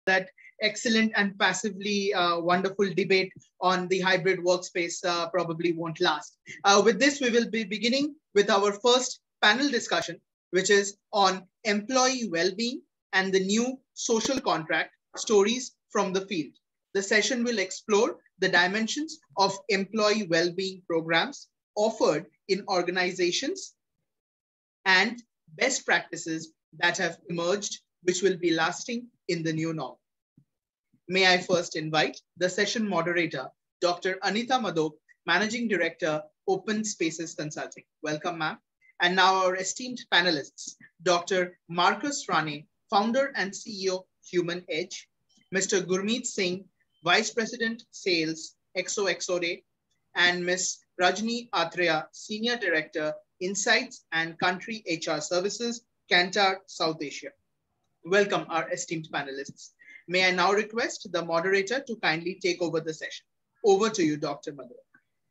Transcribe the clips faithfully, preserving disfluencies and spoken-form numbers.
that excellent and passively uh, wonderful debate on the hybrid workspace uh, probably won't last. Uh, with this, we will be beginning with our first panel discussion, which is on employee well-being and the new social contract, stories from the field. The session will explore the dimensions of employee well-being programs offered in organizations and best practices that have emerged, which will be lasting in the new norm. May I first invite the session moderator, Doctor Anita Madhok, Managing Director, Open Spaces Consulting. Welcome, ma'am. And now our esteemed panelists, Doctor Marcus Rane, Founder and C E O, Human Edge, Mister Gurmeet Singh, Vice President, Sales, X O X O Day, and Miz Rajni Atreya, Senior Director, Insights and Country H R Services, Kantar, South Asia. Welcome, our esteemed panelists. May I now request the moderator to kindly take over the session. Over to you, Doctor Madhok.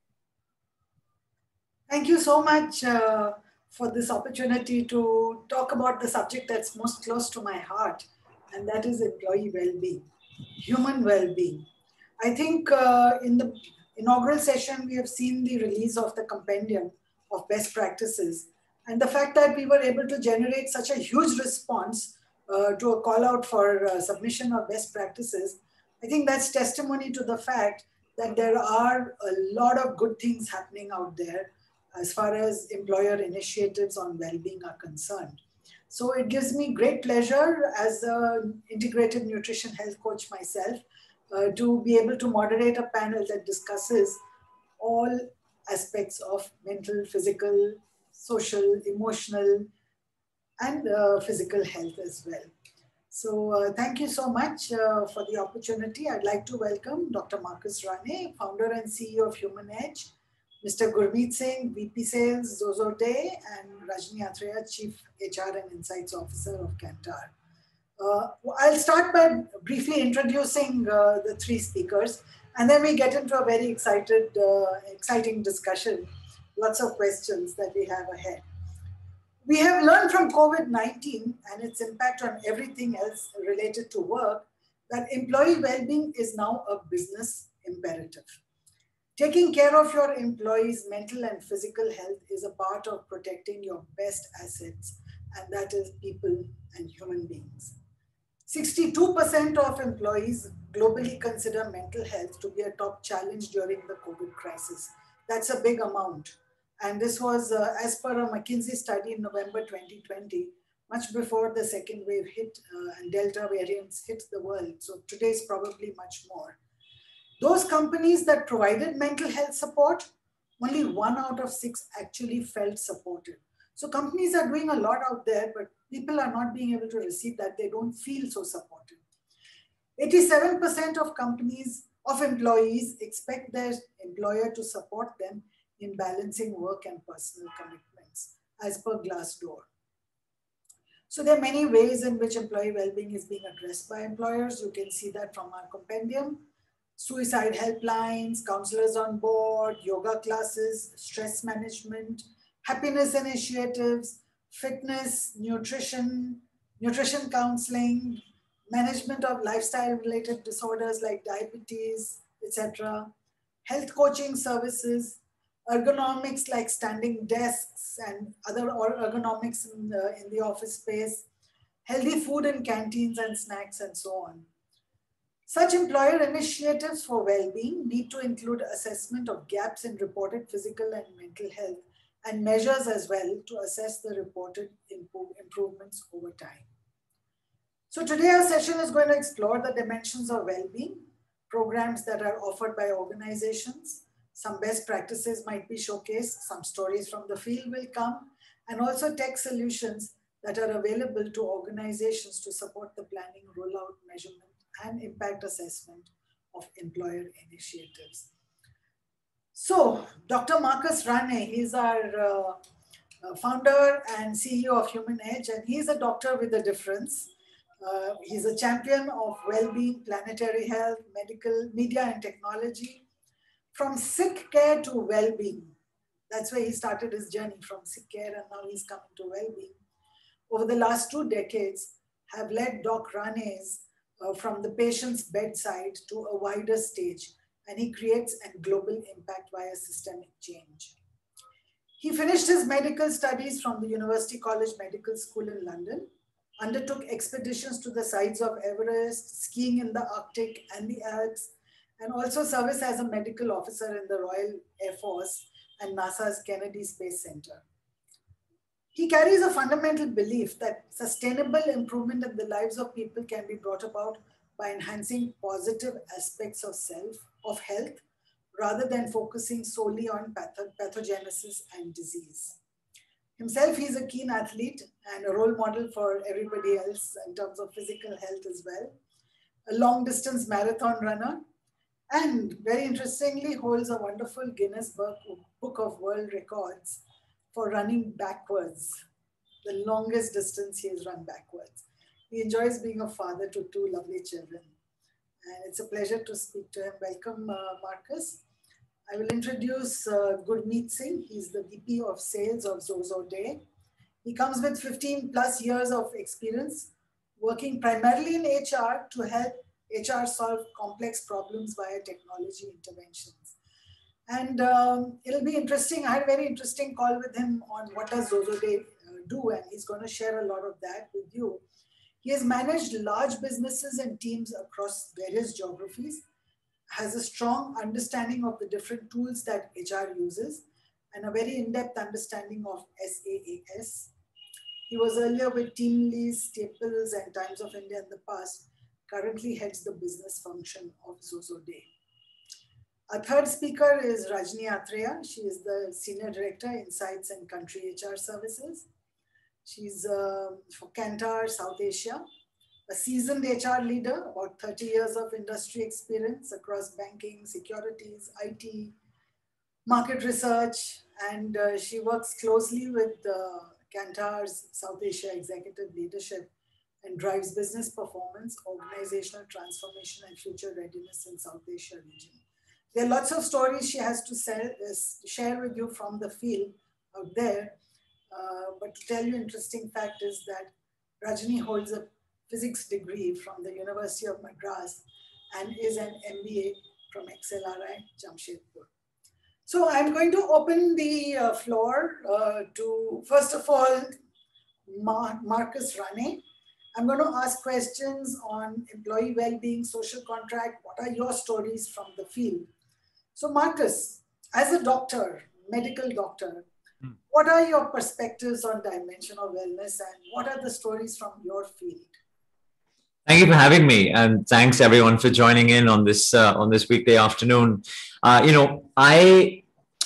Thank you so much uh, for this opportunity to talk about the subject that's most close to my heart, and that is employee well-being, human well-being. I think uh, in the inaugural session, we have seen the release of the compendium of best practices, and the fact that we were able to generate such a huge response uh, to a call out for uh, submission of best practices. I think that's testimony to the fact that there are a lot of good things happening out there as far as employer initiatives on well-being are concerned. So it gives me great pleasure as an integrated nutrition health coach myself uh, to be able to moderate a panel that discusses all aspects of mental, physical, social, emotional, and uh, physical health as well. So uh, thank you so much uh, for the opportunity. I'd like to welcome Doctor Marcus Rane, Founder and C E O of Human Edge, Mister Gurmeet Singh, V P Sales, Zozo Day, and Rajni Atreya, Chief H R and Insights Officer of Kantar. Uh, I'll start by briefly introducing uh, the three speakers, and then we get into a very excited, uh, exciting discussion, lots of questions that we have ahead. We have learned from COVID nineteen and its impact on everything else related to work that employee well-being is now a business imperative. Taking care of your employees' mental and physical health is a part of protecting your best assets, and that is people and human beings. sixty-two percent of employees globally consider mental health to be a top challenge during the COVID crisis. That's a big amount. And this was uh, as per a McKinsey study in November twenty twenty, much before the second wave hit uh, and Delta variants hit the world. So today is probably much more. Those companies that provided mental health support, only one out of six actually felt supported. So companies are doing a lot out there, but people are not being able to receive that. They don't feel so supported. eighty-seven percent of companies, of employees expect their employer to support them in balancing work and personal commitments, as per Glassdoor. So there are many ways in which employee well-being is being addressed by employers. You can see that from our compendium. Suicide helplines, counselors on board, yoga classes, stress management, happiness initiatives, fitness, nutrition, nutrition counseling, management of lifestyle-related disorders like diabetes, et cetera, health coaching services, ergonomics like standing desks and other ergonomics in the, in the office space, healthy food in canteens and snacks, and so on. Such employer initiatives for well-being need to include assessment of gaps in reported physical and mental health and measures as well to assess the reported improve, improvements over time. So today our session is going to explore the dimensions of well-being, programs that are offered by organizations. Some best practices might be showcased, some stories from the field will come, and also tech solutions that are available to organizations to support the planning, rollout, measurement, and impact assessment of employer initiatives. So, Doctor Marcus Rane, he's our uh, uh, founder and C E O of Human Edge, and he's a doctor with a difference. Uh, he's a champion of well-being, planetary health, medical, media, and technology. From sick care to well-being. That's where he started his journey, from sick care, and now he's coming to well-being. Over the last two decades, have led Doc Rane's uh, from the patient's bedside to a wider stage, and he creates a global impact via systemic change. He finished his medical studies from the University College Medical School in London, undertook expeditions to the sides of Everest, skiing in the Arctic and the Alps, and also service as a medical officer in the Royal Air Force and NASA's Kennedy Space Center. He carries a fundamental belief that sustainable improvement in the lives of people can be brought about by enhancing positive aspects of self, of health, rather than focusing solely on patho pathogenesis and disease. Himself, he's a keen athlete and a role model for everybody else in terms of physical health as well. A long distance marathon runner, and very interestingly holds a wonderful Guinness Book of World Records for running backwards, the longest distance he has run backwards. He enjoys being a father to two lovely children. And it's a pleasure to speak to him. Welcome, uh, Marcus. I will introduce uh, Gurmeet Singh. He's the V P of Sales of Zozodé. He comes with fifteen plus years of experience, working primarily in H R to help H R solve complex problems via technology interventions. And um, it'll be interesting. I had a very interesting call with him on what does Zozodé uh, do, and he's going to share a lot of that with you. He has managed large businesses and teams across various geographies, has a strong understanding of the different tools that H R uses, and a very in-depth understanding of S A A S. He was earlier with TeamLease, Staples, and Times of India in the past, currently heads the business function of Zozodé. Our third speaker is Rajni Atreya. She is the Senior Director, Insights and Country H R Services. She's uh, for Kantar, South Asia, a seasoned H R leader, about thirty years of industry experience across banking, securities, I T, market research, and uh, she works closely with uh, Kantar's South Asia executive leadership and drives business performance, organizational transformation, and future readiness in South Asia region. There are lots of stories she has to sell, uh, share with you from the field out there. Uh, but to tell you interesting fact is that Rajni holds a physics degree from the University of Madras and is an M B A from X L R I, Jamshedpur. So I'm going to open the uh, floor uh, to, first of all, Mar Marcus Rane. I'm going to ask questions on employee well-being, social contract. What are your stories from the field? So Marcus, as a doctor, medical doctor, hmm. what are your perspectives on dimension of wellness and what are the stories from your field? Thank you for having me, and thanks everyone for joining in on this uh, on this weekday afternoon. Uh, you know, I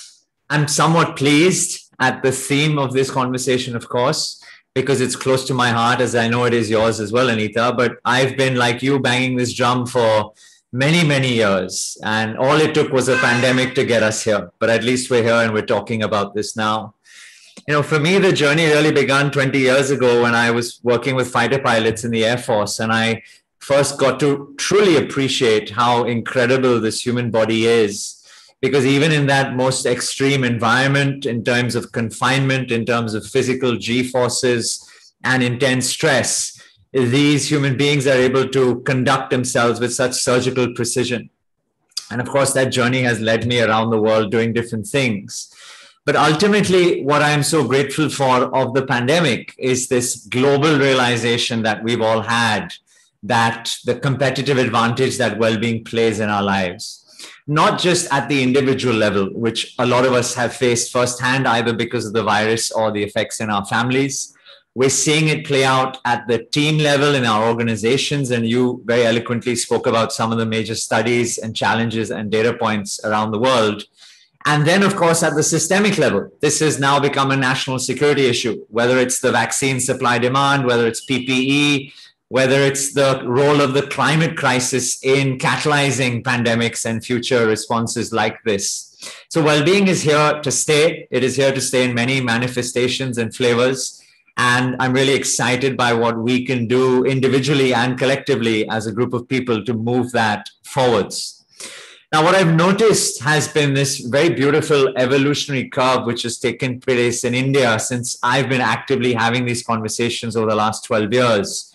am somewhat pleased at the theme of this conversation, of course, because it's close to my heart, as I know it is yours as well, Anita. But I've been, like you, banging this drum for many, many years, and all it took was a pandemic to get us here. But at least we're here and we're talking about this now. You know, for me, the journey really began twenty years ago when I was working with fighter pilots in the Air Force, and I first got to truly appreciate how incredible this human body is. Because even in that most extreme environment, in terms of confinement, in terms of physical G-forces and intense stress, these human beings are able to conduct themselves with such surgical precision. And of course, that journey has led me around the world doing different things. But ultimately, what I'm so grateful for of the pandemic is this global realization that we've all had, that the competitive advantage that well-being plays in our lives. Not just at the individual level, which a lot of us have faced firsthand, either because of the virus or the effects in our families. We're seeing it play out at the team level in our organizations, and you very eloquently spoke about some of the major studies and challenges and data points around the world. And then, of course, at the systemic level, this has now become a national security issue, whether it's the vaccine supply demand, whether it's P P E, whether it's the role of the climate crisis in catalyzing pandemics and future responses like this. So well-being is here to stay. It is here to stay in many manifestations and flavors. And I'm really excited by what we can do individually and collectively as a group of people to move that forwards. Now, what I've noticed has been this very beautiful evolutionary curve which has taken place in India since I've been actively having these conversations over the last twelve years.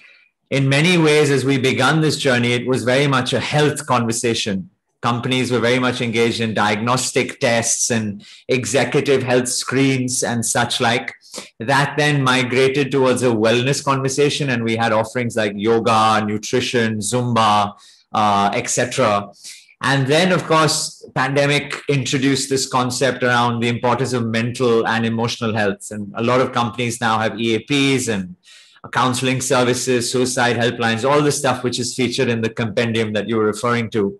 in many ways, as we began this journey, it was very much a health conversation. Companies were very much engaged in diagnostic tests and executive health screens and such like. That then migrated towards a wellness conversation, and we had offerings like yoga, nutrition, Zumba, uh, et cetera. And then, of course, pandemic introduced this concept around the importance of mental and emotional health. And a lot of companies now have E A Ps and counseling services, suicide helplines, all the stuff which is featured in the compendium that you were referring to.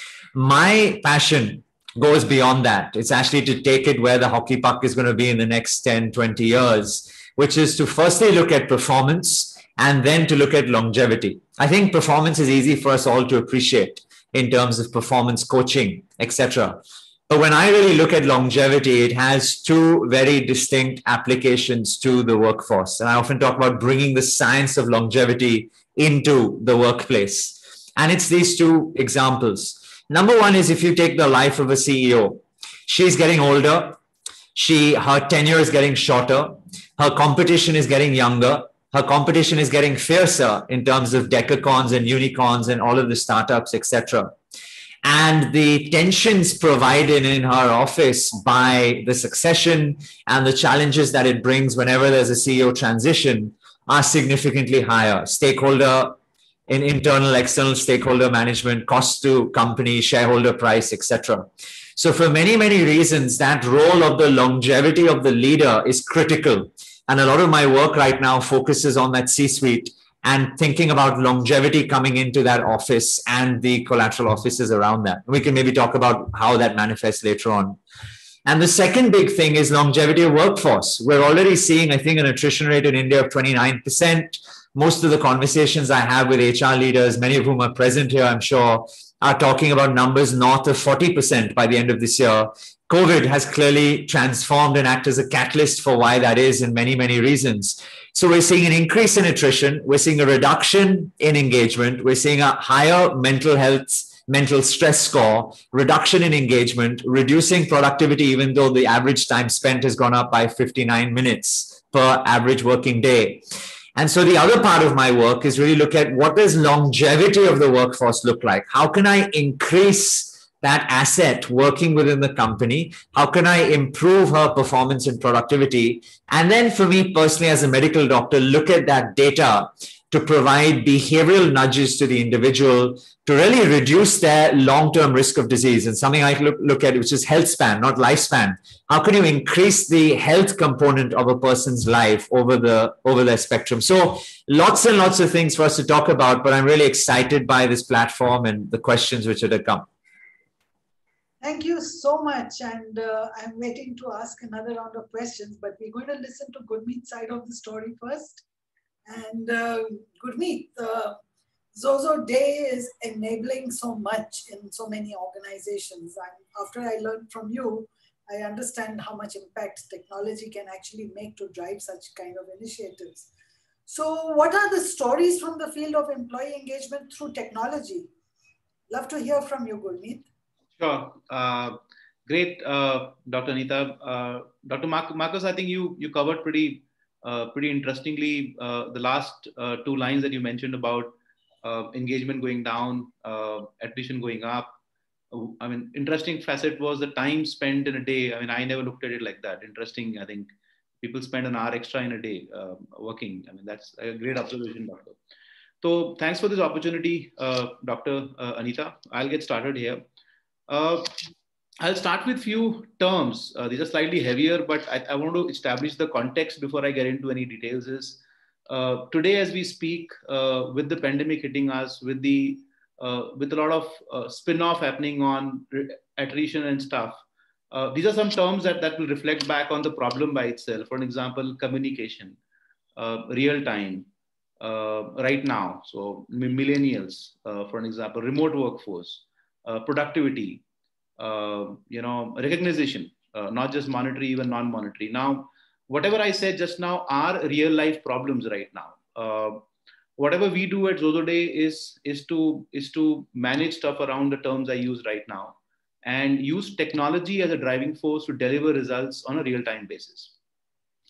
My passion goes beyond that. It's actually to take it where the hockey puck is going to be in the next ten, twenty years, which is to firstly look at performance and then to look at longevity. I think performance is easy for us all to appreciate in terms of performance coaching, et cetera. But when I really look at longevity, it has two very distinct applications to the workforce. And I often talk about bringing the science of longevity into the workplace. And it's these two examples. Number one is if you take the life of a C E O, she's getting older, she, her tenure is getting shorter, her competition is getting younger, her competition is getting fiercer in terms of decacons and unicorns and all of the startups, et cetera. And the tensions provided in her office by the succession and the challenges that it brings whenever there's a C E O transition are significantly higher. Stakeholder in internal, external stakeholder management, cost to company, shareholder price, et cetera. So for many, many reasons, that role of the longevity of the leader is critical. And a lot of my work right now focuses on that C-suite and thinking about longevity coming into that office and the collateral offices around that. We can maybe talk about how that manifests later on. And the second big thing is longevity of workforce. We're already seeing, I think, an attrition rate in India of twenty-nine percent. Most of the conversations I have with H R leaders, many of whom are present here, I'm sure, are talking about numbers north of forty percent by the end of this year. COVID has clearly transformed and acted as a catalyst for why that is in many, many reasons. So we're seeing an increase in attrition. We're seeing a reduction in engagement. We're seeing a higher mental health, mental stress score, reduction in engagement, reducing productivity, even though the average time spent has gone up by fifty-nine minutes per average working day. And so the other part of my work is really look at what does longevity of the workforce look like? How can I increase that asset working within the company? How can I improve her performance and productivity? And then for me personally as a medical doctor, look at that data to provide behavioral nudges to the individual to really reduce their long-term risk of disease. And something I look, look at, which is health span, not lifespan. How can you increase the health component of a person's life over the over their spectrum? So lots and lots of things for us to talk about, but I'm really excited by this platform and the questions which are to come. Thank you so much. And uh, I'm waiting to ask another round of questions, but we're going to listen to Gurmeet's side of the story first. And uh, Gurmeet, uh, Zozo Day is enabling so much in so many organizations. And after I learned from you, I understand how much impact technology can actually make to drive such kind of initiatives. So what are the stories from the field of employee engagement through technology? Love to hear from you, Gurmeet. Sure. Uh, great, uh, Doctor Anita. Uh, Doctor Mark Marcus, I think you, you covered pretty Uh, pretty interestingly, uh, the last uh, two lines that you mentioned about uh, engagement going down, uh, attrition going up. Uh, I mean, interesting facet was the time spent in a day. I mean, I never looked at it like that. Interesting. I think people spend an hour extra in a day uh, working. I mean, that's a great observation, Doctor. So thanks for this opportunity, uh, Doctor Uh, Anita. I'll get started here. Uh, I'll start with few terms. Uh, these are slightly heavier, but I, I want to establish the context before I get into any details. Is uh, today, as we speak, uh, with the pandemic hitting us, with the uh, with a lot of uh, spin-off happening on attrition and stuff, uh, these are some terms that, that will reflect back on the problem by itself. For example, communication, uh, real time, uh, right now. So millennials, uh, for an example, remote workforce, uh, productivity. Uh, you know, recognition, uh, not just monetary, even non-monetary. Now, whatever I said just now are real life problems right now. Uh, whatever we do at Zozo Day is, is, to, is to manage stuff around the terms I use right now and use technology as a driving force to deliver results on a real-time basis.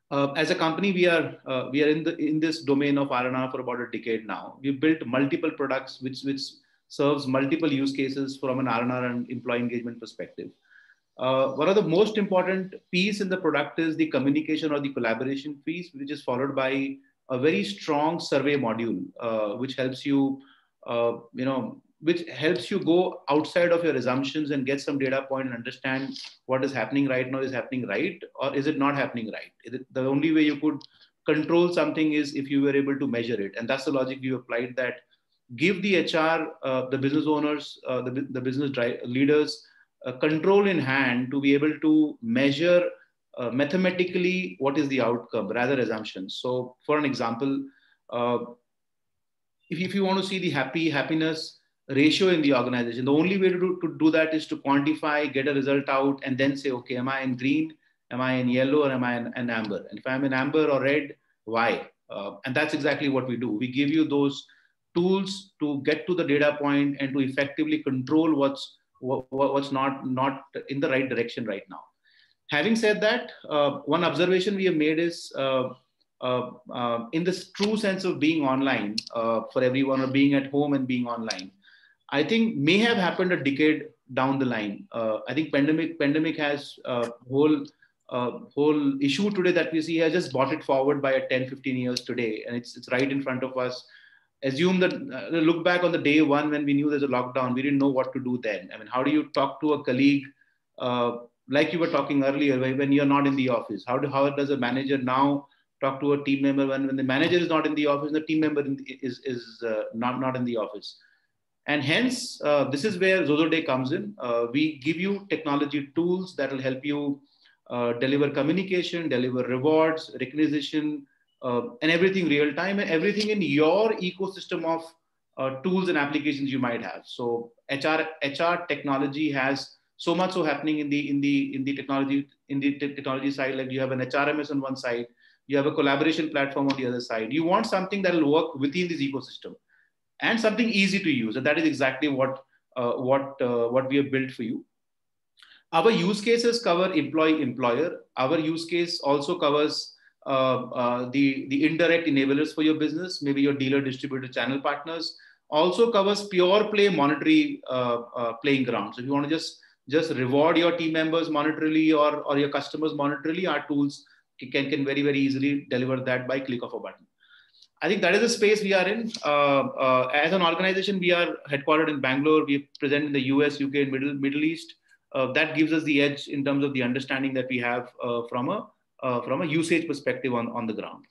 Uh, as a company, we are uh, we are in the in this domain of R and R for about a decade now. We've built multiple products which which serves multiple use cases from an R and R and employee engagement perspective. Uh, one of the most important piece in the product is the communication or the collaboration piece, which is followed by a very strong survey module, uh, which helps you, uh, you know, which helps you go outside of your assumptions and get some data point and understand what is happening right now is happening right, or is it not happening right? It, the only way you could control something is if you were able to measure it. And that's the logic we applied, that give the H R, uh, the business owners, uh, the, the business leaders, uh, control in hand to be able to measure uh, mathematically what is the outcome rather assumptions. So for an example, uh, if, if you want to see the happy happiness ratio in the organization, the only way to do, to do that is to quantify, get a result out, and then say, okay, am I in green, am I in yellow, or am I in, in amber? And if I'm in amber or red, why? Uh, and that's exactly what we do. We give you those tools to get to the data point and to effectively control what's what, what's not not in the right direction right now. Having said that, uh, one observation we have made is uh, uh, uh, in this true sense of being online uh, for everyone, or being at home and being online, I think may have happened a decade down the line. Uh, I think pandemic pandemic has uh, whole uh, whole issue today that we see has just brought it forward by a ten, fifteen years today, and it's it's right in front of us. Assume that uh, look back on the day one when we knew there's a lockdown, we didn't know what to do then. I mean, how do you talk to a colleague uh, like you were talking earlier when you're not in the office? How do how does a manager now talk to a team member when, when the manager is not in the office, the team member in the, is is uh, not not in the office? And hence, uh, this is where Zozo Day comes in. Uh, we give you technology tools that will help you uh, deliver communication, deliver rewards, recognition, uh, and everything real time, and everything in your ecosystem of uh, tools and applications you might have. So H R H R technology has so much so happening in the in the in the technology in the technology side. Like you have an H R M S on one side, you have a collaboration platform on the other side. You want something that will work within this ecosystem, and something easy to use. And that is exactly what, uh, what, uh, what we have built for you. Our use cases cover employee-employer. Our use case also covers uh, uh, the, the indirect enablers for your business, maybe your dealer, distributor, channel partners. Also covers pure play monetary uh, uh, playing ground. So if you want to just, just reward your team members monetarily, or, or your customers monetarily, our tools can, can very, very easily deliver that by click of a button. I think that is the space we are in. Uh, uh, as an organization, we are headquartered in Bangalore. We present in the U S, U K, and Middle, Middle East. Uh, that gives us the edge in terms of the understanding that we have uh, from, a, uh, from a usage perspective on, on the ground.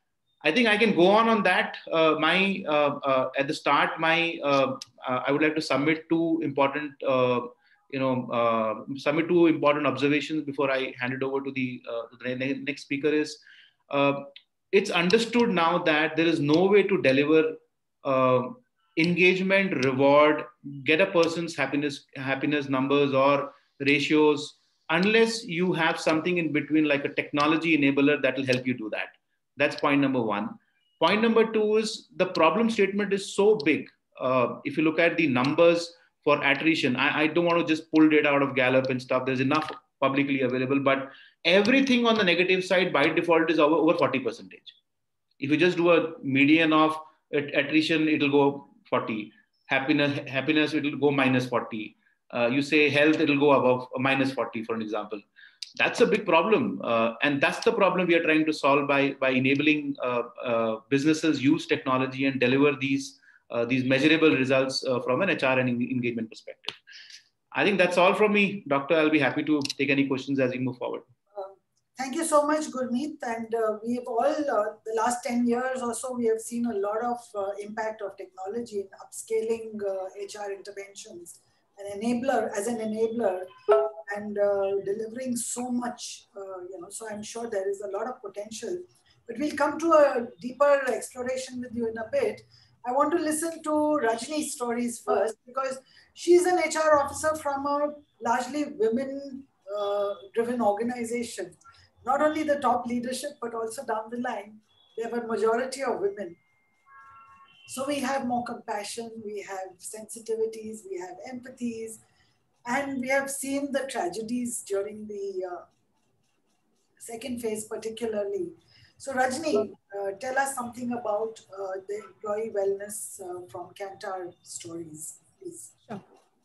I think I can go on on that. Uh, my, uh, uh, at the start, my, uh, uh, I would like to submit two important, uh, you know, uh, submit two important observations before I hand it over to the, uh, the next speaker is, uh, it's understood now that there is no way to deliver uh, engagement, reward, get a person's happiness, happiness numbers or ratios, unless you have something in between, like a technology enabler that will help you do that. That's point number one. Point number two is the problem statement is so big. Uh, if you look at the numbers for attrition, I, I don't want to just pull data out of Gallup and stuff. There's enough publicly available, but everything on the negative side by default is over, over forty percent. If you just do a median of attrition, it'll go forty. Happiness, happiness, it'll go minus forty. Uh, you say health, it'll go above minus forty, for an example. That's a big problem. Uh, and that's the problem we are trying to solve by, by enabling uh, uh, businesses use technology and deliver these, uh, these measurable results uh, from an H R and engagement perspective. I think that's all from me, Doctor. I'll be happy to take any questions as we move forward. Um, thank you so much, Gurmeet. And uh, we've all, uh, the last ten years or so, we have seen a lot of uh, impact of technology in upscaling uh, H R interventions, an enabler, as an enabler, and uh, delivering so much, uh, you know, so I'm sure there is a lot of potential. But we'll come to a deeper exploration with you in a bit. I want to listen to Rajni's stories first, because she's an H R officer from a largely women-driven uh, organization. Not only the top leadership, but also down the line, they have a majority of women. So we have more compassion, we have sensitivities, we have empathies, and we have seen the tragedies during the uh, second phase particularly. So Rajni, uh, tell us something about uh, the employee wellness uh, from Kantar stories, please. Sure.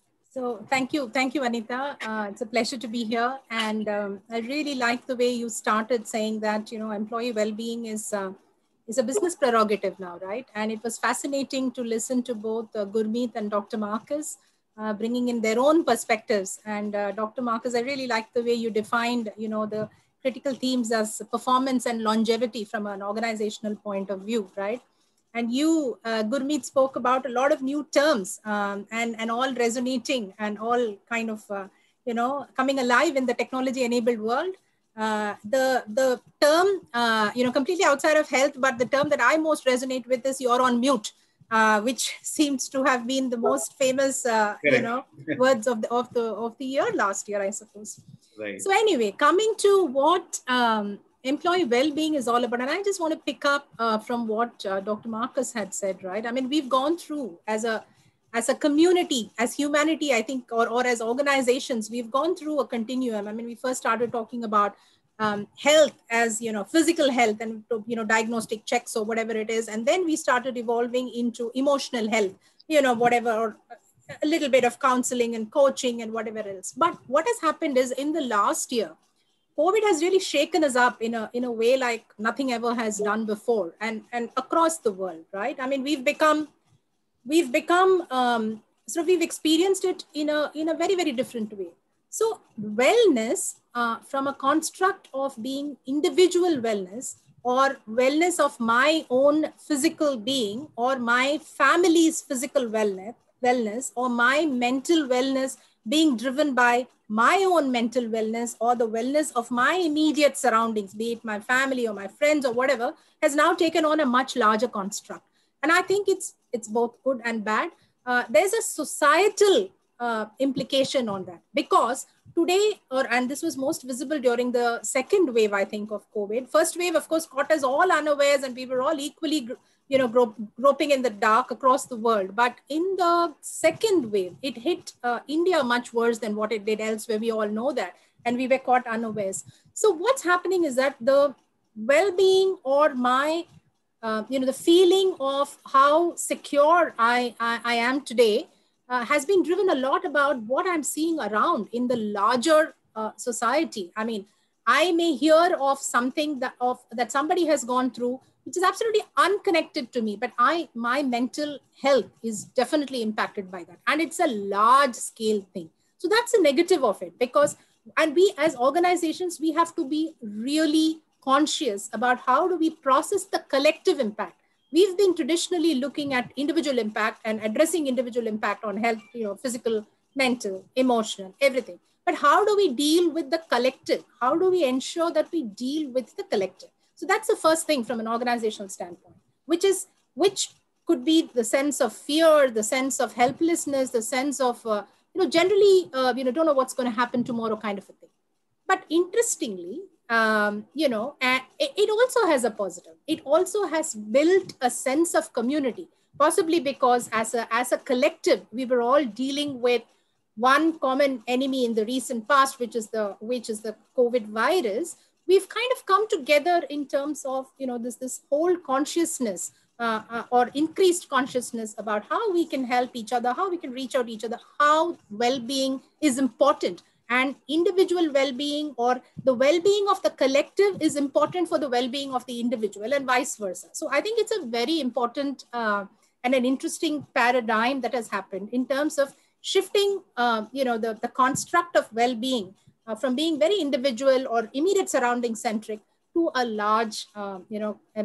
So thank you. Thank you, Anita. Uh, it's a pleasure to be here. And um, I really like the way you started saying that, you know, employee well-being is, uh, is a business prerogative now, right? And it was fascinating to listen to both uh, Gurmeet and Doctor Marcus uh, bringing in their own perspectives. And uh, Doctor Marcus, I really like the way you defined, you know, the critical themes as performance and longevity from an organizational point of view, right? And you, uh, Gurmeet, spoke about a lot of new terms um, and, and all resonating and all kind of, uh, you know, coming alive in the technology-enabled world. Uh, the, the term, uh, you know, completely outside of health, but the term that I most resonate with is "you're on mute," uh, which seems to have been the most famous, uh, you know, words of the, of, the, of the year last year, I suppose. Right. So anyway, coming to what um, employee well-being is all about. And I just want to pick up uh, from what uh, Doctor Marcus had said, right? I mean, we've gone through as a, as a community, as humanity, I think, or, or as organizations, we've gone through a continuum. I mean, we first started talking about um, health as, you know, physical health and, you know, diagnostic checks or whatever it is. And then we started evolving into emotional health, you know, whatever, or a little bit of counseling and coaching and whatever else. But what has happened is in the last year, COVID has really shaken us up in a, in a way like nothing ever has done before, and, and across the world, right? I mean, we've become, we've become, um, so we've experienced it in a, in a very, very different way. So wellness uh, from a construct of being individual wellness or wellness of my own physical being or my family's physical wellness, wellness or my mental wellness being driven by my own mental wellness or the wellness of my immediate surroundings, be it my family or my friends or whatever, has now taken on a much larger construct. And I think it's, it's both good and bad. Uh, there's a societal uh, implication on that because today, or and this was most visible during the second wave, I think, of COVID. First wave, of course, caught us all unawares and we were all equally, you know, grop, groping in the dark across the world. But in the second wave, it hit uh, India much worse than what it did elsewhere. We all know that. And we were caught unawares. So what's happening is that the well-being or my, uh, you know, the feeling of how secure I, I, I am today uh, has been driven a lot about what I'm seeing around in the larger uh, society. I mean, I may hear of something that, of, that somebody has gone through which is absolutely unconnected to me, but I, my mental health is definitely impacted by that. And it's a large scale thing. So that's a negative of it because, and we as organizations, we have to be really conscious about how do we process the collective impact. We've been traditionally looking at individual impact and addressing individual impact on health, you know, physical, mental, emotional, everything. But how do we deal with the collective? How do we ensure that we deal with the collective? So that's the first thing from an organizational standpoint, which is, which could be the sense of fear, the sense of helplessness, the sense of, uh, you know, generally, uh, you know, don't know what's going to happen tomorrow kind of a thing. But interestingly, um, you know, and it, it also has a positive. It also has built a sense of community, possibly because as a, as a collective, we were all dealing with one common enemy in the recent past, which is the, which is the COVID virus. We've kind of come together in terms of, you know, this, this whole consciousness uh, uh, or increased consciousness about how we can help each other, how we can reach out to each other, how well-being is important. And individual well-being or the well-being of the collective is important for the well-being of the individual and vice versa. So I think it's a very important uh, and an interesting paradigm that has happened in terms of shifting, uh, you know, the, the construct of well-being Uh, from being very individual or immediate surrounding centric to a large, uh, you know, um,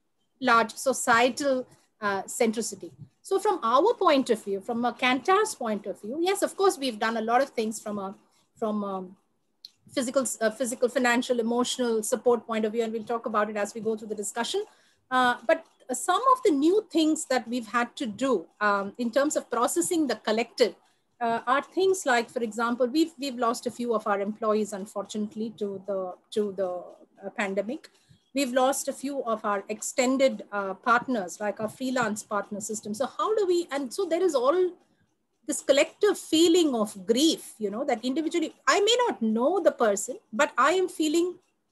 large societal uh, centricity. So from our point of view, from a Kantar's point of view, yes, of course, we've done a lot of things from a from um, physical, uh, physical, financial, emotional support point of view, and we'll talk about it as we go through the discussion. Uh, but some of the new things that we've had to do um, in terms of processing the collective Uh, are things like, for example, we've we've lost a few of our employees, unfortunately, to the to the uh, pandemic. We've lost a few of our extended uh, partners, like our freelance partner system. So how do we? And so there is all this collective feeling of grief, you know, that individually I may not know the person, but I am feeling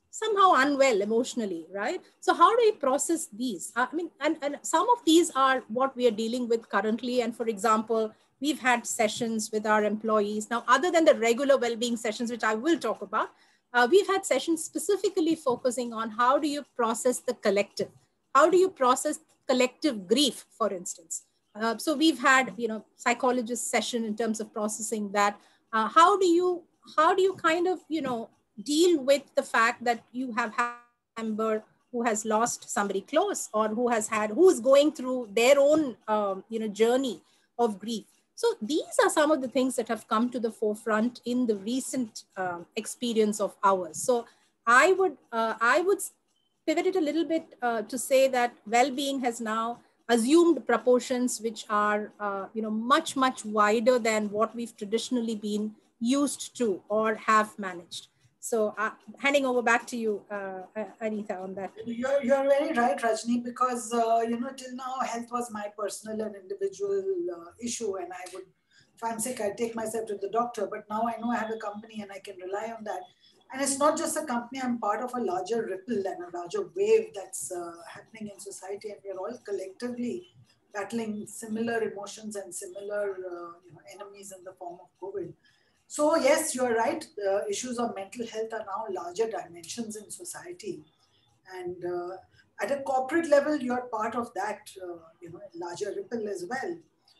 somehow unwell emotionally, right? So how do we process these? I mean, and, and some of these are what we are dealing with currently. And for example, we've had sessions with our employees. Now, other than the regular well-being sessions, which I will talk about, uh, we've had sessions specifically focusing on how do you process the collective? How do you process collective grief, for instance? Uh, so we've had, you know, psychologist session in terms of processing that. Uh, how do you, how do you kind of, you know, deal with the fact that you have had a member who has lost somebody close, or who has had, who is going through their own, um, you know, journey of grief. So these are some of the things that have come to the forefront in the recent um, experience of ours. So I would, uh, I would pivot it a little bit uh, to say that well-being has now assumed proportions which are, uh, you know, much, much wider than what we've traditionally been used to or have managed. So uh, handing over back to you, uh, Anita, on that. You're, you're very right, Rajni, because, uh, you know, till now, health was my personal and individual uh, issue, and I would, if I'm sick, I take myself to the doctor, but now I know I have a company and I can rely on that. And it's not just a company, I'm part of a larger ripple and a larger wave that's uh, happening in society, and we're all collectively battling similar emotions and similar uh, you know, enemies in the form of COVID. So yes, you're right. The issues of mental health are now larger dimensions in society. And uh, at a corporate level, you're part of that uh, you know, larger ripple as well.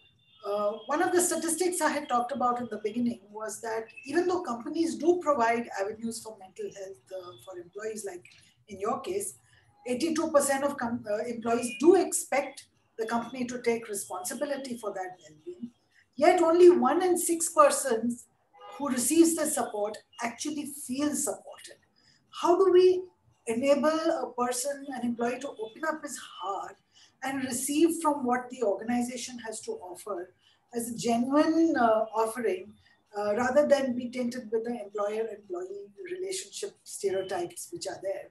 Uh, one of the statistics I had talked about in the beginning was that even though companies do provide avenues for mental health uh, for employees, like in your case, eighty-two percent of com- uh, employees do expect the company to take responsibility for that well-being. Yet only one in six persons who receives the support actually feels supported. How do we enable a person, an employee, to open up his heart and receive from what the organization has to offer as a genuine uh, offering, uh, rather than be tainted with the employer-employee relationship stereotypes which are there?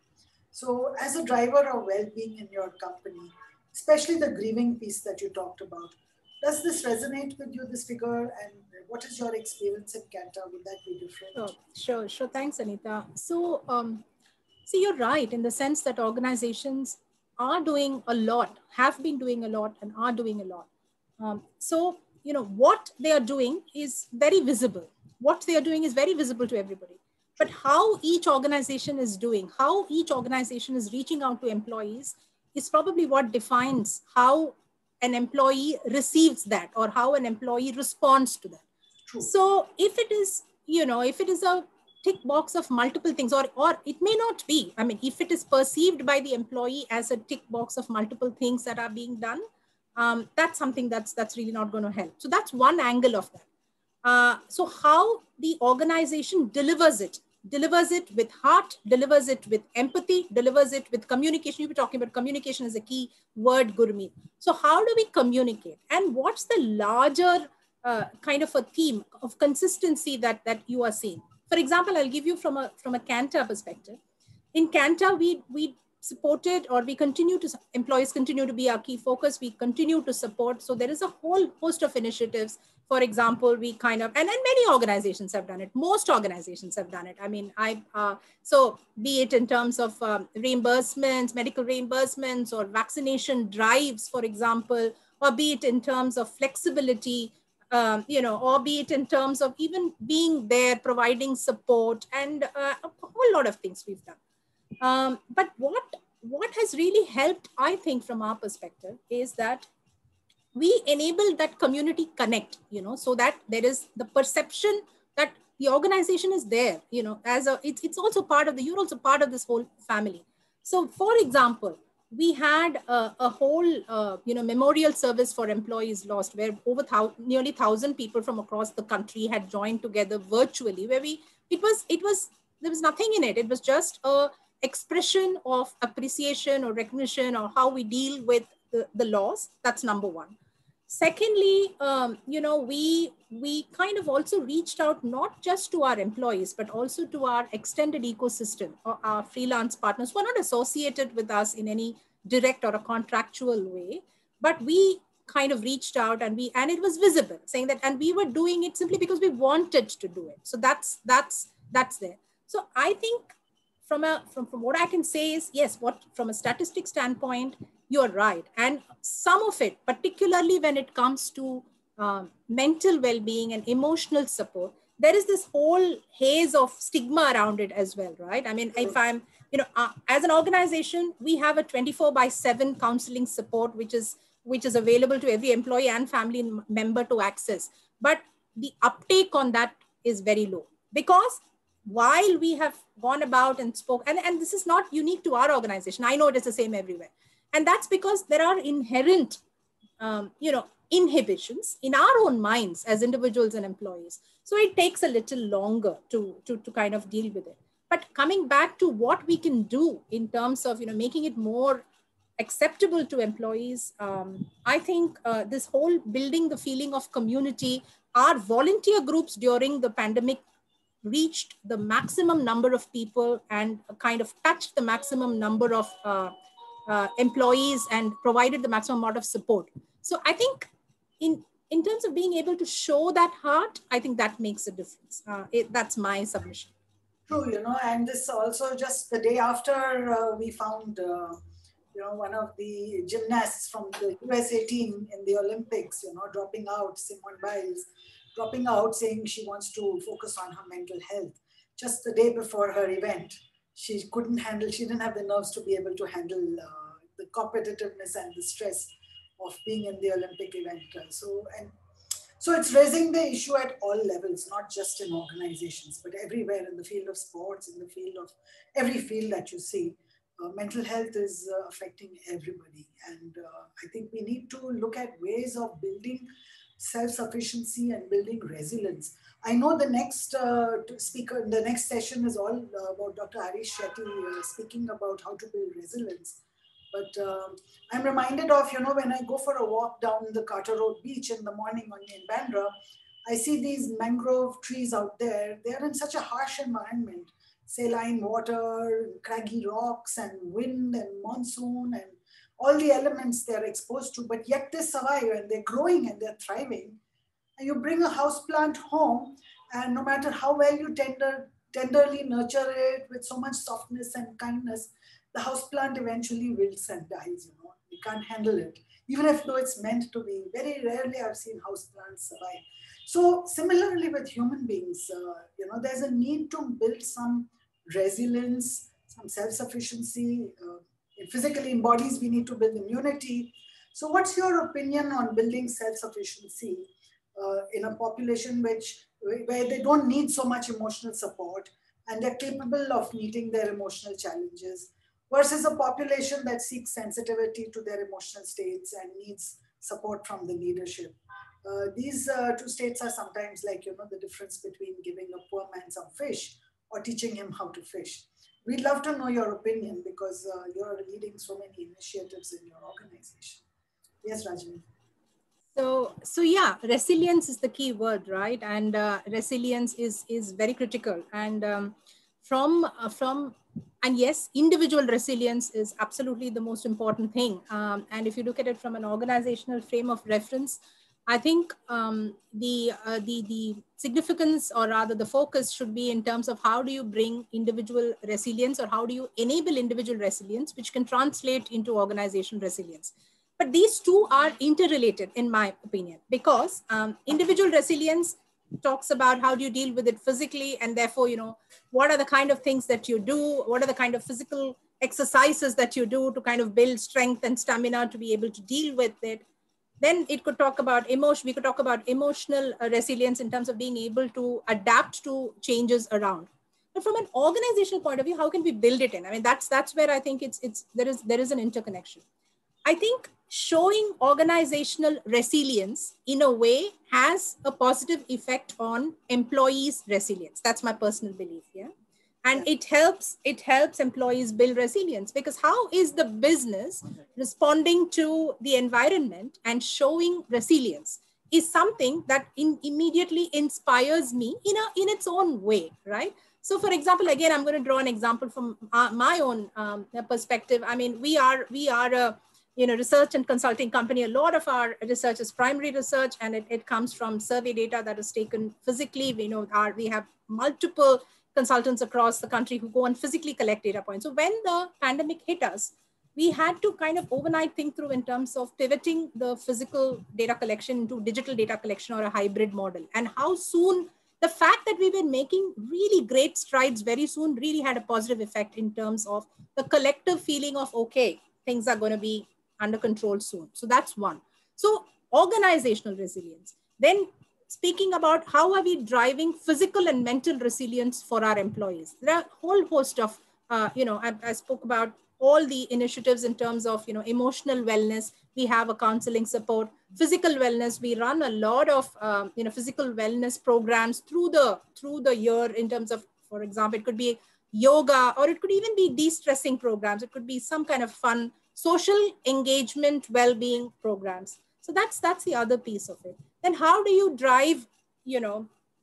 So as a driver of well-being in your company, especially the grieving piece that you talked about, does this resonate with you, this figure, and what is your experience in Kantar? Would that be different? Sure, sure, sure. Thanks, Anita. So, um, see, you're right in the sense that organizations are doing a lot, have been doing a lot, and are doing a lot. Um, so, you know, what they are doing is very visible. What they are doing is very visible to everybody. But how each organization is doing, how each organization is reaching out to employees is probably what defines how an employee receives that or how an employee responds to that. True. So if it is, you know, if it is a tick box of multiple things, or, or it may not be, I mean, if it is perceived by the employee as a tick box of multiple things that are being done, um, that's something that's, that's really not going to help. So that's one angle of that. Uh, so how the organization delivers it, delivers it with heart, delivers it with empathy, delivers it with communication. You were talking about communication as a key word, Gurmeet. So how do we communicate? And what's the larger uh, kind of a theme of consistency that, that you are seeing? For example, I'll give you from a, from a Kantar perspective. In Kantar, we, we supported, or we continue to, employees continue to be our key focus. We continue to support. So there is a whole host of initiatives. For example, we kind of, and, and many organizations have done it. Most organizations have done it. I mean, I, uh, so be it in terms of um, reimbursements, medical reimbursements, or vaccination drives, for example, or be it in terms of flexibility, um, you know, or be it in terms of even being there, providing support, and uh, a whole lot of things we've done. Um, but what, what has really helped, I think, from our perspective, is that we enable that community connect, you know, so that there is the perception that the organization is there, you know, as a, it's, it's also part of the, you're also part of this whole family. So for example, we had a, a whole, uh, you know, memorial service for employees lost, where over thou- nearly thousand people from across the country had joined together virtually, where we, it was, it was, there was nothing in it. It was just a expression of appreciation or recognition or how we deal with the, the loss. That's number one. Secondly, um, you know, we, we kind of also reached out not just to our employees, but also to our extended ecosystem, or our freelance partners who are not associated with us in any direct or a contractual way, but we kind of reached out, and we, and it was visible, saying that, and we were doing it simply because we wanted to do it. So that's, that's, that's there. So I think from a from, from what I can say is, yes, what from a statistic standpoint, you're right. And some of it, particularly when it comes to um, mental well-being and emotional support, there is this whole haze of stigma around it as well, right? I mean, if I'm, you know, uh, as an organization, we have a twenty-four by seven counseling support, which is which is available to every employee and family member to access. But the uptake on that is very low, because while we have gone about and spoke, and, and this is not unique to our organization, I know it is the same everywhere. And that's because there are inherent, um, you know, inhibitions in our own minds as individuals and employees. So it takes a little longer to, to, to kind of deal with it. But coming back to what we can do in terms of, you know, making it more acceptable to employees, um, I think uh, this whole building the feeling of community, our volunteer groups during the pandemic reached the maximum number of people and kind of touched the maximum number of uh, uh, employees and provided the maximum amount of support. So I think in, in terms of being able to show that heart, I think that makes a difference. Uh, it, that's my submission. True, you know, and this also just the day after uh, we found, uh, you know, one of the gymnasts from the U S A team in the Olympics, you know, dropping out, Simone Biles, dropping out, saying she wants to focus on her mental health. Just the day before her event, she couldn't handle, she didn't have the nerves to be able to handle uh, the competitiveness and the stress of being in the Olympic event. So, and so it's raising the issue at all levels, not just in organizations, but everywhere in the field of sports, in the field of every field that you see. Uh, mental health is uh, affecting everybody. And uh, I think we need to look at ways of building self-sufficiency and building resilience. I know the next uh, speaker, the next session is all uh, about Doctor Harish Shetty uh, speaking about how to build resilience. But um, I'm reminded of, you know, when I go for a walk down the Carter Road beach in the morning on, in Bandra, I see these mangrove trees out there. They're in such a harsh environment, saline water, craggy rocks and wind and monsoon and all the elements they're exposed to, but yet they survive and they're growing and they're thriving. And you bring a houseplant home, and no matter how well you tender, tenderly nurture it with so much softness and kindness, the houseplant eventually wilts and dies, you know. You can't handle it. Even if though it's meant to be, very rarely I've seen houseplants survive. So similarly with human beings, uh, you know, there's a need to build some resilience, some self-sufficiency. Uh, physically in bodies, we need to build immunity. So what's your opinion on building self-sufficiency uh, in a population which, where they don't need so much emotional support and they're capable of meeting their emotional challenges, versus a population that seeks sensitivity to their emotional states and needs support from the leadership? Uh, these uh, two states are sometimes like, you know, the difference between giving a poor man some fish or teaching him how to fish. We'd love to know your opinion, because uh, you're leading so many initiatives in your organization. Yes, Rajni. So, so yeah, resilience is the key word, right? And uh, resilience is is very critical. And um, from uh, from and yes, individual resilience is absolutely the most important thing. Um, and if you look at it from an organizational frame of reference, I think um, the, uh, the, the significance, or rather the focus, should be in terms of how do you bring individual resilience, or how do you enable individual resilience, which can translate into organizational resilience. But these two are interrelated, in my opinion, because um, individual resilience talks about how do you deal with it physically, and therefore, you know, what are the kind of things that you do, what are the kind of physical exercises that you do to kind of build strength and stamina to be able to deal with it. Then it could talk about emotion, we could talk about emotional uh, resilience in terms of being able to adapt to changes around. But from an organizational point of view, how can we build it in? I mean, that's that's where I think it's it's there is there is an interconnection. I think showing organizational resilience in a way has a positive effect on employees' resilience. That's my personal belief, yeah. And it helps, it helps employees build resilience, because how is the business responding to the environment and showing resilience is something that in, immediately inspires me in, a, in its own way, right? So for example, again, I'm going to draw an example from uh, my own um, perspective. I mean, we are, we are a you know, research and consulting company. A lot of our research is primary research, and it, it comes from survey data that is taken physically. We know our, we have multiple consultants across the country who go and physically collect data points. So when the pandemic hit us, we had to kind of overnight think through in terms of pivoting the physical data collection into digital data collection or a hybrid model. And how soon the fact that we were making really great strides very soon really had a positive effect in terms of the collective feeling of, okay, things are going to be under control soon. So that's one. So organizational resilience. Then speaking about how are we driving physical and mental resilience for our employees. There are a whole host of, uh, you know, I, I spoke about all the initiatives in terms of, you know, emotional wellness. We have a counseling support, physical wellness. We run a lot of, um, you know, physical wellness programs through the, through the year in terms of, for example, it could be yoga, or it could even be de-stressing programs. It could be some kind of fun, social engagement, well-being programs. So that's, that's the other piece of it. Then how do you drive, you know,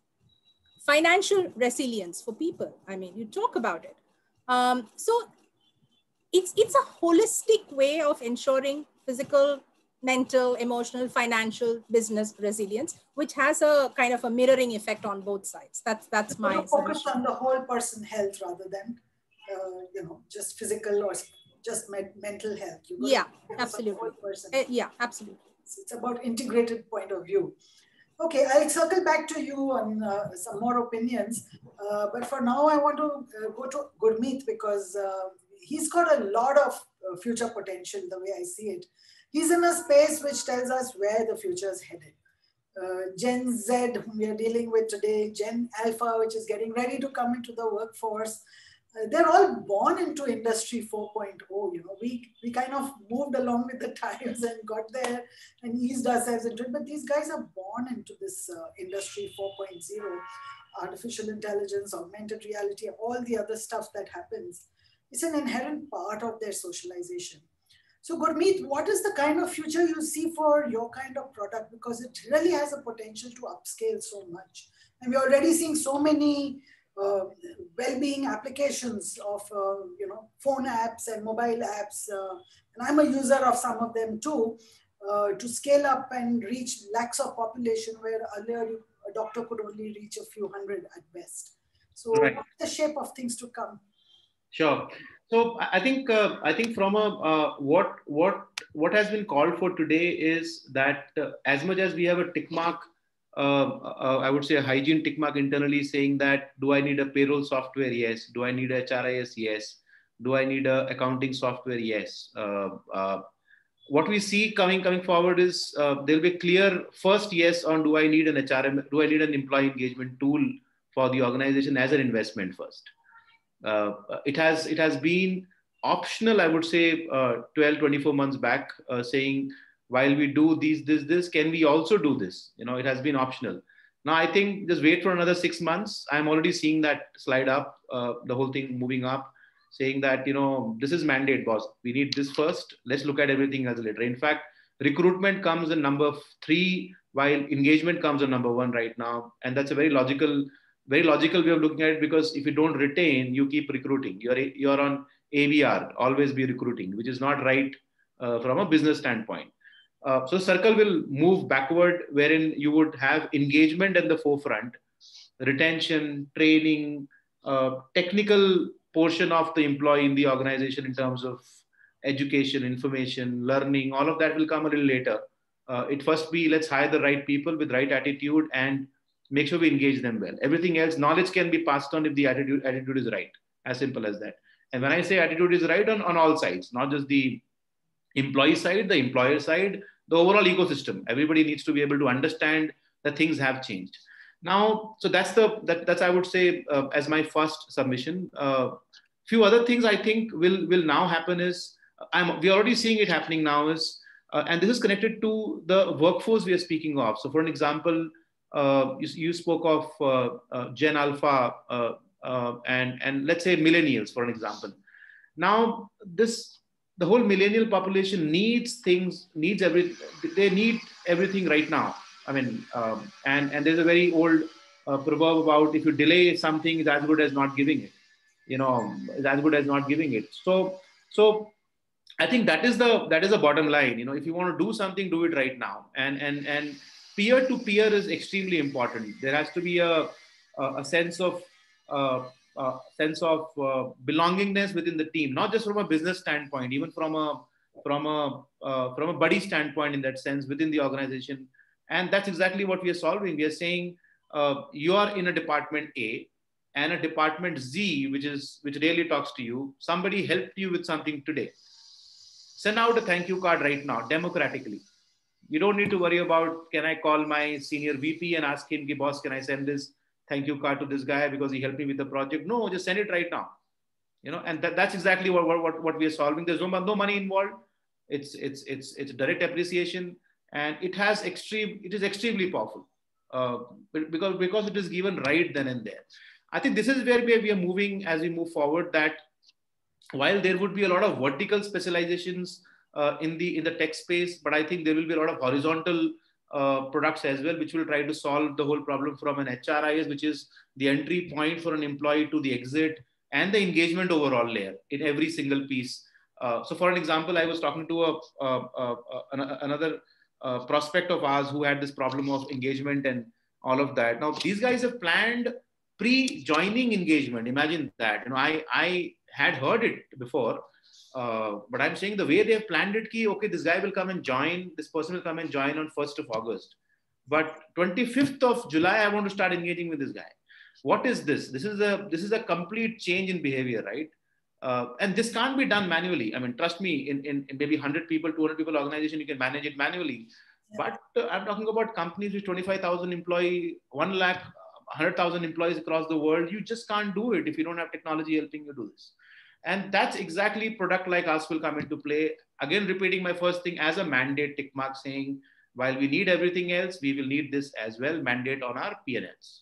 financial resilience for people? I mean, you talk about it. Um, so it's, it's a holistic way of ensuring physical, mental, emotional, financial, business resilience, which has a kind of a mirroring effect on both sides. That's, that's my focus submission. on the whole person health rather than, uh, you know, just physical or just med mental health. Yeah, absolutely. Uh, yeah, absolutely. It's about integrated point of view. Okay, I'll circle back to you on uh, some more opinions. Uh, but for now, I want to uh, go to Gurmeet because uh, he's got a lot of uh, future potential the way I see it. He's in a space which tells us where the future is headed. Uh, Gen Z, whom we are dealing with today, Gen Alpha, which is getting ready to come into the workforce. Uh, they're all born into Industry four point oh. You know, we, we kind of moved along with the times and got there and eased ourselves into it. But these guys are born into this uh, Industry four point oh, artificial intelligence, augmented reality, all the other stuff that happens. It's an inherent part of their socialization. So Gurmeet, what is the kind of future you see for your kind of product? Because it really has a potential to upscale so much. And we're already seeing so many uh, well-being applications of, uh, you know, phone apps and mobile apps. Uh, and I'm a user of some of them too, uh, to scale up and reach lakhs of population where earlier you, a doctor could only reach a few hundred at best. So right. What's the shape of things to come? Sure. So I think uh, I think from a uh, what what what has been called for today is that uh, as much as we have a tick mark, uh, uh, I would say a hygiene tick mark internally saying that do I need a payroll software? Yes. Do I need a H R I S? Yes. Do I need a accounting software? Yes. Uh, uh, what we see coming coming forward is uh, there'll be a clear first yes on do I need an H R M? Do I need an employee engagement tool for the organization as an investment first? Uh, it has it has been optional, I would say, uh, twelve, twenty-four months back, uh, saying while we do these, this, this, can we also do this? You know, it has been optional. Now, I think just wait for another six months. I'm already seeing that slide up, uh, the whole thing moving up, saying that, you know, this is mandate, boss. We need this first. Let's look at everything else later. In fact, recruitment comes in number three, while engagement comes in number one right now. And that's a very logical Very logical way of looking at it, because if you don't retain, you keep recruiting. You're, you're on A B R, always be recruiting, which is not right uh, from a business standpoint. Uh, so circle will move backward, wherein you would have engagement at the forefront, retention, training, uh, technical portion of the employee in the organization in terms of education, information, learning, all of that will come a little later. Uh, it first be, let's hire the right people with right attitude and make sure we engage them well. Everything else, knowledge can be passed on if the attitude, attitude is right. As simple as that. And when I say attitude is right, on, on all sides, not just the employee side, the employer side, the overall ecosystem. Everybody needs to be able to understand that things have changed. Now, so that's the, that, that's I would say uh, as my first submission. Uh, few other things I think will, will now happen is, I'm, we're already seeing it happening now is, uh, and this is connected to the workforce we are speaking of. So for an example, Uh, you, you spoke of uh, uh, Gen Alpha uh, uh, and, and let's say millennials, for an example. Now, this the whole millennial population needs things, needs every, they need everything right now. I mean, um, and, and there's a very old uh, proverb about if you delay something, it's as good as not giving it. You know, it's as good as not giving it. So, so I think that is the that is the bottom line. You know, if you want to do something, do it right now. And and and peer-to-peer is extremely important. There has to be a, a sense of uh, uh, sense of uh, belongingness within the team, not just from a business standpoint, even from a from a uh, from a buddy standpoint in that sense within the organization. And that's exactly what we are solving. We are saying uh, you are in a department A and a department Z, which is which really talks to you. Somebody helped you with something today. Send out a thank you card right now, democratically. You don't need to worry about, can I call my senior V P and ask him, boss, can I send this thank you card to this guy because he helped me with the project? No, just send it right now. You know, and that, that's exactly what, what, what we are solving. There's no, no money involved. It's, it's, it's, it's direct appreciation, and it has extreme, it is extremely powerful uh, because, because it is given right then and there. I think this is where we are, we are moving as we move forward, that while there would be a lot of vertical specializations uh, in the in the tech space, but I think there will be a lot of horizontal uh, products as well, which will try to solve the whole problem from an H R I S, which is the entry point for an employee to the exit and the engagement overall layer in every single piece. Uh, so for an example, I was talking to a, a, a, a another uh, prospect of ours who had this problem of engagement and all of that. Now, these guys have planned pre-joining engagement. Imagine that. You know, I, I had heard it before, uh, but I'm saying the way they have planned it, ki, okay, this guy will come and join, this person will come and join on first of August. But twenty-fifth of July, I want to start engaging with this guy. What is this? This is a, this is a complete change in behavior, right? Uh, and this can't be done manually. I mean, trust me, in, in, in maybe one hundred people, two hundred people organization, you can manage it manually. Yeah. But uh, I'm talking about companies with twenty-five thousand employee, one lakh, one hundred thousand employees across the world. You just can't do it if you don't have technology helping you do this. And that's exactly product like us will come into play. Again, repeating my first thing as a mandate tick mark, saying, while we need everything else, we will need this as well, mandate on our P and Ls.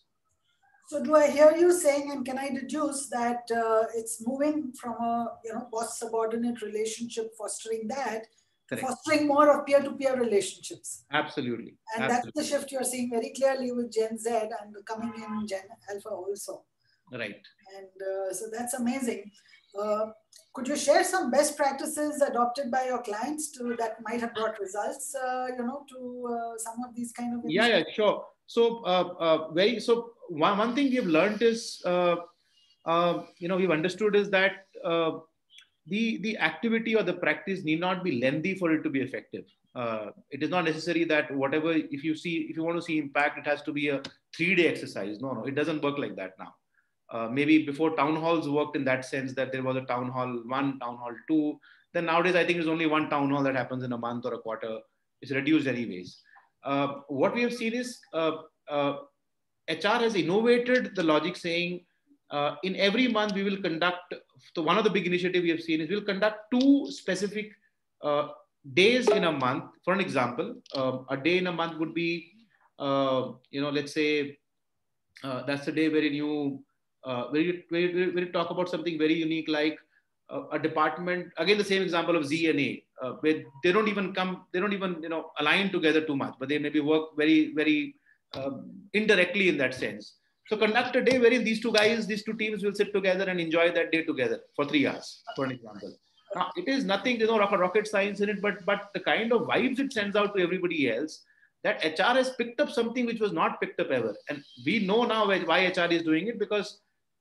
So do I hear you saying, and can I deduce that uh, it's moving from a you know boss-subordinate relationship, fostering that, Correct. fostering more of peer-to-peer relationships? Absolutely. And Absolutely. That's the shift you're seeing very clearly with Gen Z and coming in Gen Alpha also. Right. And uh, so that's amazing. Uh, could you share some best practices adopted by your clients to that might have brought results, uh, you know, to uh, some of these kind of initiatives? Yeah, yeah, sure. So, uh, uh, very so one, one thing we've learned is, uh, uh, you know, we've understood is that uh, the the activity or the practice need not be lengthy for it to be effective. Uh, it is not necessary that whatever, if you see, if you want to see impact, it has to be a three-day exercise. No, no, it doesn't work like that now. Uh, maybe before town halls worked in that sense that there was a town hall one, town hall two. Then nowadays, I think there's only one town hall that happens in a month or a quarter. It's reduced anyways. Uh, what we have seen is uh, uh, H R has innovated the logic saying uh, in every month we will conduct, so one of the big initiatives we have seen is we'll conduct two specific uh, days in a month. For an example, uh, a day in a month would be, uh, you know, let's say uh, that's the day wherein you, uh, where, you where, you, where you talk about something very unique like uh, a department, again, the same example of Z and A, uh, where they don't even come, they don't even, you know, align together too much, but they maybe work very, very uh, indirectly in that sense. So conduct a day wherein these two guys, these two teams will sit together and enjoy that day together for three hours, for an example. Now, it is nothing, there's no rocket science in it, but, but the kind of vibes it sends out to everybody else, that H R has picked up something which was not picked up ever. And we know now why H R is doing it, because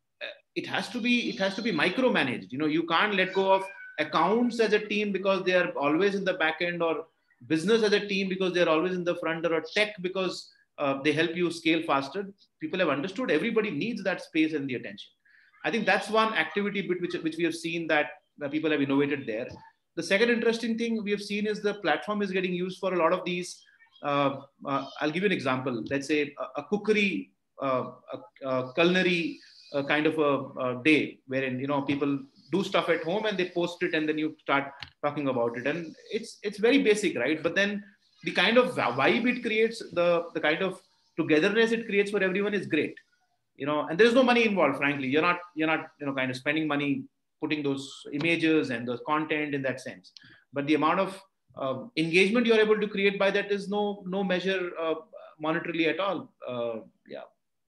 it has to be, it has to be micromanaged. You know, you can't let go of accounts as a team because they are always in the back end, or business as a team because they're always in the front, or tech because uh, they help you scale faster. People have understood everybody needs that space and the attention. I think that's one activity bit which, which we have seen that uh, people have innovated there. The second interesting thing we have seen is the platform is getting used for a lot of these. Uh, uh, I'll give you an example. Let's say a, a cookery, uh, a, a culinary uh, kind of a, a day wherein, you know, people do stuff at home and they post it and then you start talking about it. And it's, it's very basic, right? But then the kind of vibe it creates, the, the kind of togetherness it creates for everyone is great. You know, and there's no money involved, frankly. You're not, you're not, you know, kind of spending money putting those images and those content in that sense. But the amount of uh, engagement you're able to create by that is no, no measure uh, monetarily at all. Uh, yeah.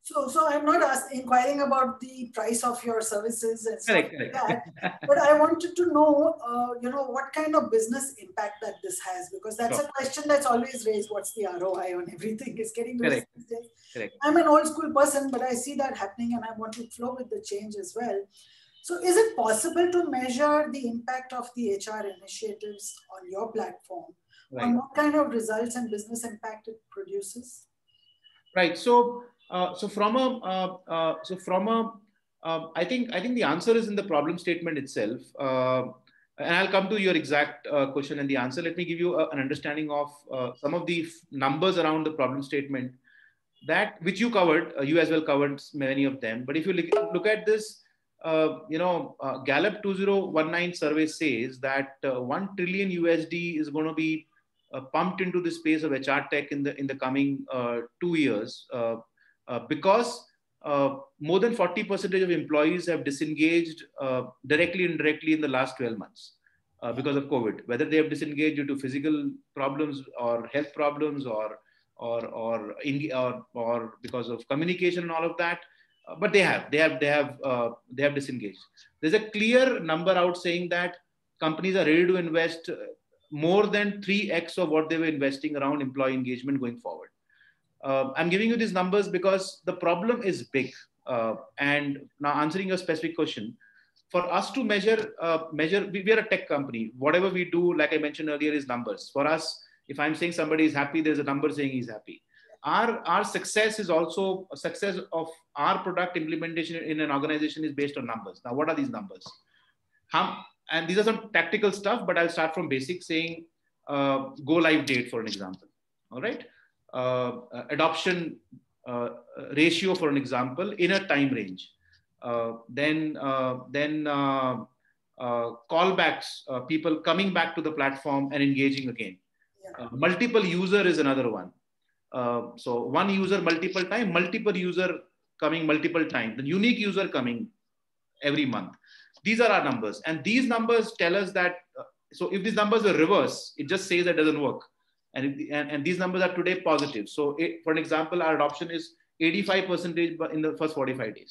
So, so I'm not ask, inquiring about the price of your services and stuff correct, like correct. that, but I wanted to know, uh, you know, what kind of business impact that this has, because that's Sure. a question that's always raised. What's the R O I on everything? Is getting raised these days. Correct. I'm an old school person, but I see that happening, and I want to flow with the change as well. So, is it possible to measure the impact of the H R initiatives on your platform, Right. on what kind of results and business impact it produces? Right. So, uh, so from a, uh, uh, so from a, uh, I think, I think the answer is in the problem statement itself. Uh, and I'll come to your exact uh, question and the answer. Let me give you a, an understanding of uh, some of the numbers around the problem statement that which you covered. Uh, you as well covered many of them. But if you look, look at this, uh, you know, uh, Gallup two thousand nineteen survey says that uh, one trillion U S D is going to be Uh, pumped into the space of H R tech in the in the coming uh, two years uh, uh, because uh, more than forty percent of employees have disengaged uh, directly and indirectly in the last twelve months uh, because of COVID. Whether they have disengaged due to physical problems or health problems or or or in, or, or because of communication and all of that, uh, but they have they have they have uh, they have disengaged. There's a clear number out saying that companies are ready to invest Uh, more than three X of what they were investing around employee engagement going forward. Uh, I'm giving you these numbers because the problem is big. Uh, and now answering your specific question, for us to measure, uh, measure, we, we are a tech company. Whatever we do, like I mentioned earlier, is numbers. For us, if I'm saying somebody is happy, there's a number saying he's happy. Our, our success is also a success of our product implementation in an organization is based on numbers. Now, what are these numbers? How, and these are some tactical stuff, but I'll start from basic saying uh, go live date, for an example. All right. Uh, adoption uh, ratio, for an example, in a time range. Uh, then uh, then uh, uh, callbacks, uh, people coming back to the platform and engaging again. Uh, multiple user is another one. Uh, so one user multiple time, multiple user coming multiple times, the unique user coming every month. These are our numbers. And these numbers tell us that, uh, so if these numbers were reverse, it just says that doesn't work. And, it, and, and these numbers are today positive. So it, for an example, our adoption is eighty-five percent in the first forty-five days.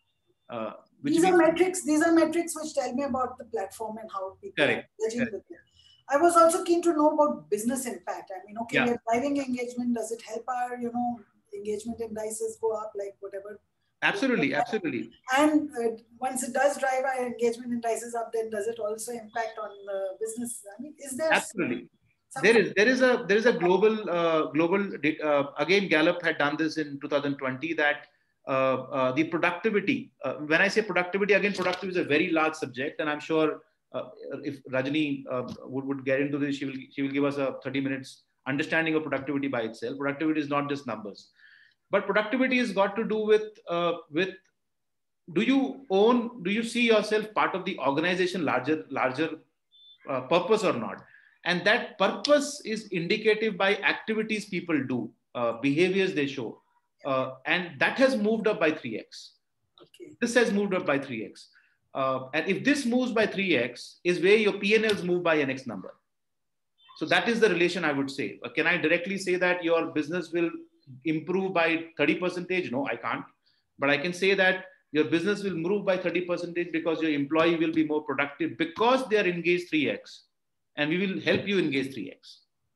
Uh, which these means, are metrics, these are metrics which tell me about the platform and how people correct, are engaging correct. with it. I was also keen to know about business impact. I mean, okay, Yeah. we're driving engagement. Does it help our, you know, engagement indices go up, like whatever? Absolutely, absolutely. And uh, once it does drive our engagement indices up, then does it also impact on the business? I mean, is there absolutely? Some, there is there is a there is a global uh, global uh, again Gallup had done this in two thousand twenty that uh, uh, the productivity. Uh, when I say productivity, again, productivity is a very large subject, and I'm sure uh, if Rajni uh, would would get into this, she will she will give us a thirty minutes understanding of productivity by itself. Productivity is not just numbers. But productivity has got to do with, uh, with do you own, do you see yourself part of the organization larger, larger uh, purpose or not? And that purpose is indicative by activities people do, uh, behaviors they show. Uh, and that has moved up by three X. Okay. This has moved up by three X. Uh, and if this moves by three X is where your P and Ls move by an X number. So that is the relation I would say. Uh, can I directly say that your business will improve by thirty percentage? No, I can't. But I can say that your business will move by thirty percentage because your employee will be more productive because they are engaged three X. And we will help you engage three X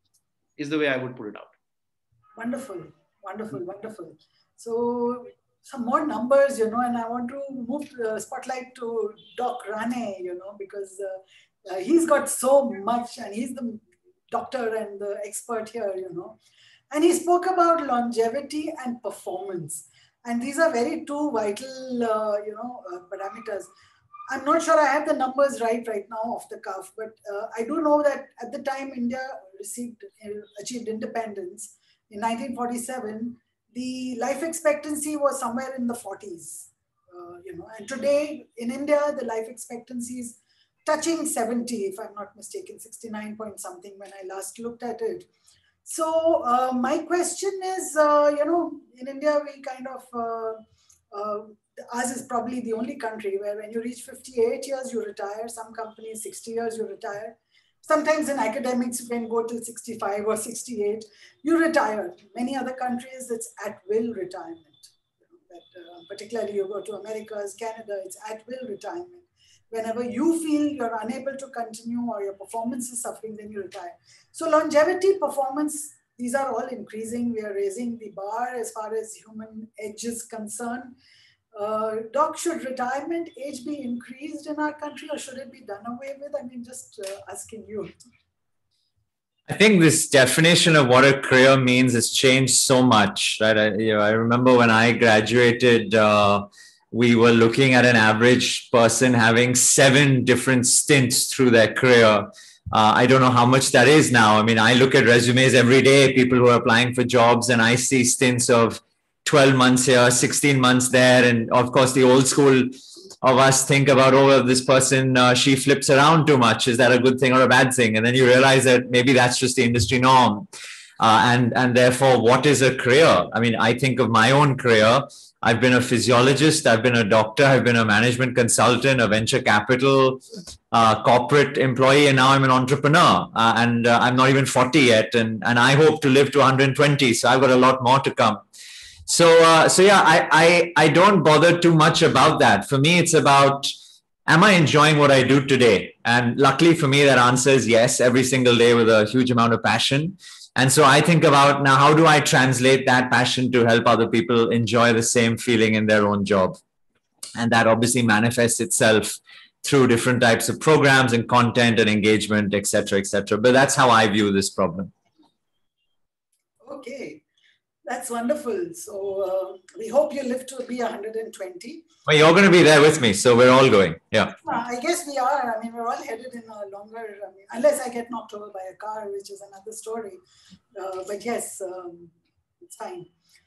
is the way I would put it out. Wonderful, wonderful, wonderful. So some more numbers, you know, and I want to move the spotlight to Doc Rane, you know, because uh, uh, he's got so much and he's the doctor and the expert here, you know. And he spoke about longevity and performance. And these are very two vital, uh, you know, uh, parameters. I'm not sure I have the numbers right right now off the cuff, but uh, I do know that at the time India received, uh, achieved independence in nineteen forty-seven, the life expectancy was somewhere in the forties, uh, you know, and today in India, the life expectancy is touching seventy, if I'm not mistaken, sixty-nine point something when I last looked at it. So uh, my question is, uh, you know, in India, we kind of, uh, uh, ours is probably the only country where when you reach fifty-eight years, you retire. Some companies, sixty years, you retire. Sometimes in academics, you can go till sixty-five or sixty-eight, you retire. Many other countries, it's at will retirement. that uh, particularly you go to Americas, Canada, it's at will retirement. Whenever you feel you're unable to continue or your performance is suffering, then you retire. So longevity, performance, these are all increasing. We are raising the bar as far as human edge is concerned. Uh, Doc, should retirement age be increased in our country or should it be done away with? I mean, just uh, asking you. I think this definition of what a career means has changed so much, right? I, you know, I remember when I graduated, uh, we were looking at an average person having seven different stints through their career. Uh, I don't know how much that is now. I mean, I look at resumes every day, people who are applying for jobs, and I see stints of twelve months here, sixteen months there. And of course, the old school of us think about, oh, this person, uh, she flips around too much. Is that a good thing or a bad thing? And then you realize that maybe that's just the industry norm. Uh, and, and therefore, what is a career? I mean, I think of my own career. I've been a physiologist, I've been a doctor, I've been a management consultant, a venture capital, uh, corporate employee, and now I'm an entrepreneur. Uh, and uh, I'm not even forty yet, and, and I hope to live to one hundred twenty, so I've got a lot more to come. So, uh, so yeah, I, I, I don't bother too much about that. For me, it's about, am I enjoying what I do today? And luckily for me, that answer is yes, every single day with a huge amount of passion. And so I think about now, how do I translate that passion to help other people enjoy the same feeling in their own job? And that obviously manifests itself through different types of programs and content and engagement, et cetera, et cetera. But that's how I view this problem. Okay, that's wonderful. So uh, we hope you live to be one hundred twenty. Well, you're going to be there with me, so we're all going. Yeah. I guess we are. I mean, we're all headed in a longer, I mean, unless I get knocked over by a car, which is another story. Uh, but yes, um, it's fine.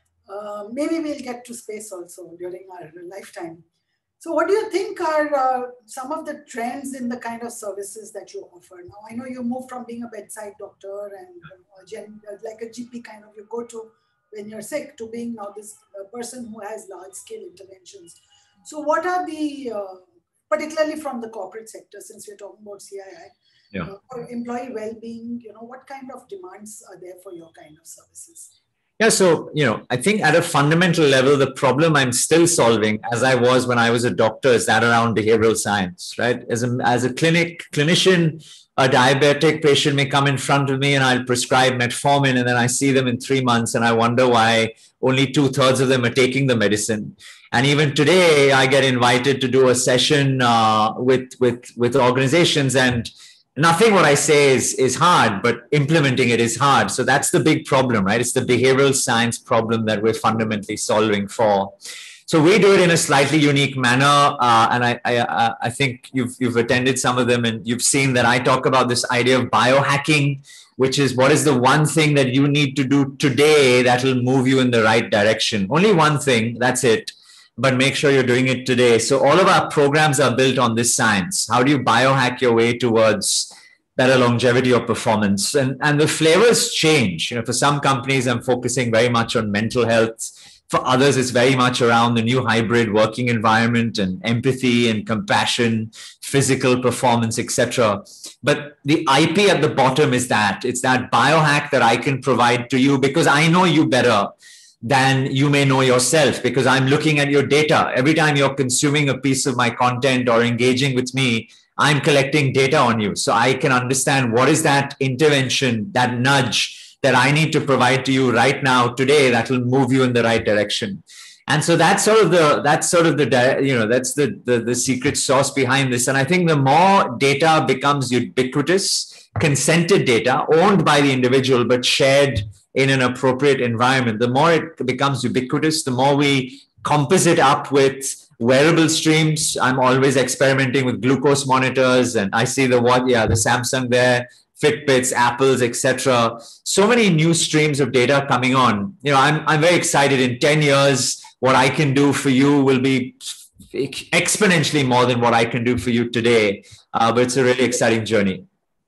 Uh, maybe we'll get to space also during our lifetime. So what do you think are uh, some of the trends in the kind of services that you offer? Now, I know you moved from being a bedside doctor and uh, gen, uh, like a G P kind of you go to when you're sick to being now this uh, person who has large scale interventions. So what are the, uh, particularly from the corporate sector, since we're talking about C I I, yeah. uh, for employee well-being, you know, what kind of demands are there for your kind of services? Yeah, so, you know, I think at a fundamental level, the problem I'm still solving, as I was when I was a doctor, is that around behavioral science, right? As a, as a clinic clinician, a diabetic patient may come in front of me and I'll prescribe metformin, and then I see them in three months and I wonder why only two thirds of them are taking the medicine. And even today, I get invited to do a session uh, with, with, with organizations, and nothing what I say is, is hard, but implementing it is hard. So that's the big problem, right? It's the behavioral science problem that we're fundamentally solving for. So we do it in a slightly unique manner. Uh, and I, I, I think you've, you've attended some of them and you've seen that I talk about this idea of biohacking, which is what is the one thing that you need to do today that will move you in the right direction. Only one thing, that's it. But make sure you're doing it today. So all of our programs are built on this science. How do you biohack your way towards better longevity or performance? And, and the flavors change. You know, for some companies, I'm focusing very much on mental health. For others, it's very much around the new hybrid working environment and empathy and compassion, physical performance, et cetera. But the I P at the bottom is that. It's that biohack that I can provide to you because I know you better than you may know yourself, because I'm looking at your data. Every time you're consuming a piece of my content or engaging with me, I'm collecting data on you. So I can understand what is that intervention, that nudge that I need to provide to you right now, today, that will move you in the right direction. And so that's sort of the, that's sort of the, you know, that's the, the, the secret sauce behind this. And I think the more data becomes ubiquitous, consented data, owned by the individual, but shared in an appropriate environment, the more it becomes ubiquitous, the more we composite up with wearable streams. I'm always experimenting with glucose monitors, and I see the what, yeah, the Samsung there, Fitbits, Apples, et cetera. So many new streams of data coming on. You know, I'm I'm very excited. In ten years, what I can do for you will be exponentially more than what I can do for you today. Uh, but it's a really exciting journey.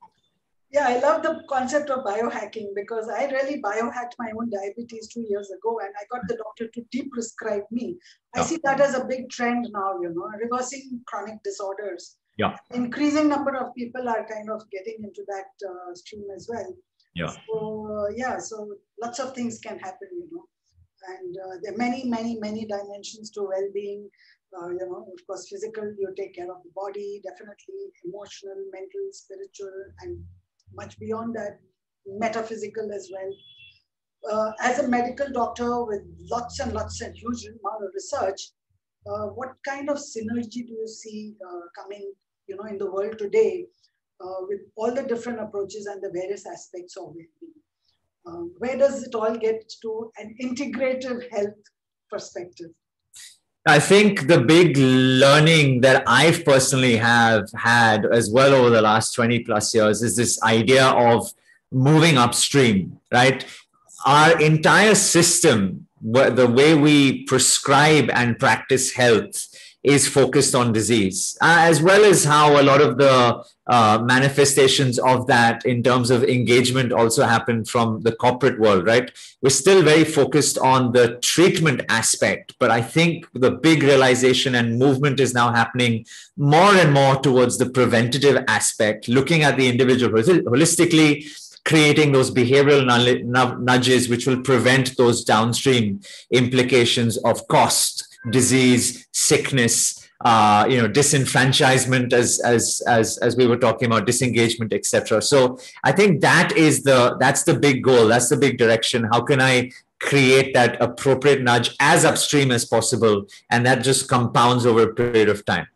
Yeah, I love the concept of biohacking because I really biohacked my own diabetes two years ago and I got the doctor to de-prescribe me. I Yeah. see that as a big trend now, you know, reversing chronic disorders. Yeah. Increasing number of people are kind of getting into that uh, stream as well. Yeah. So, uh, yeah, so lots of things can happen, you know. And uh, there are many, many, many dimensions to well-being. Uh, you know, of course, physical, you take care of the body, definitely emotional, mental, spiritual, and much beyond that, metaphysical as well. Uh, as a medical doctor with lots and lots and huge amount of research, uh, what kind of synergy do you see uh, coming, you know, in the world today uh, with all the different approaches and the various aspects of well-being? Uh, where does it all get to an integrative health perspective? I think the big learning that I've personally have had as well over the last twenty plus years is this idea of moving upstream, right? Our entire system, the way we prescribe and practice health, is focused on disease, uh, as well as how a lot of the uh, manifestations of that in terms of engagement also happen from the corporate world, right? We're still very focused on the treatment aspect, but I think the big realization and movement is now happening more and more towards the preventative aspect, looking at the individual holistically, creating those behavioral nudges which will prevent those downstream implications of cost, disease, sickness, uh, you know, disenfranchisement, as as as as we were talking about, disengagement, et cetera. So I think that is the that's the big goal. That's the big direction. How can I create that appropriate nudge as upstream as possible, and that just compounds over a period of time.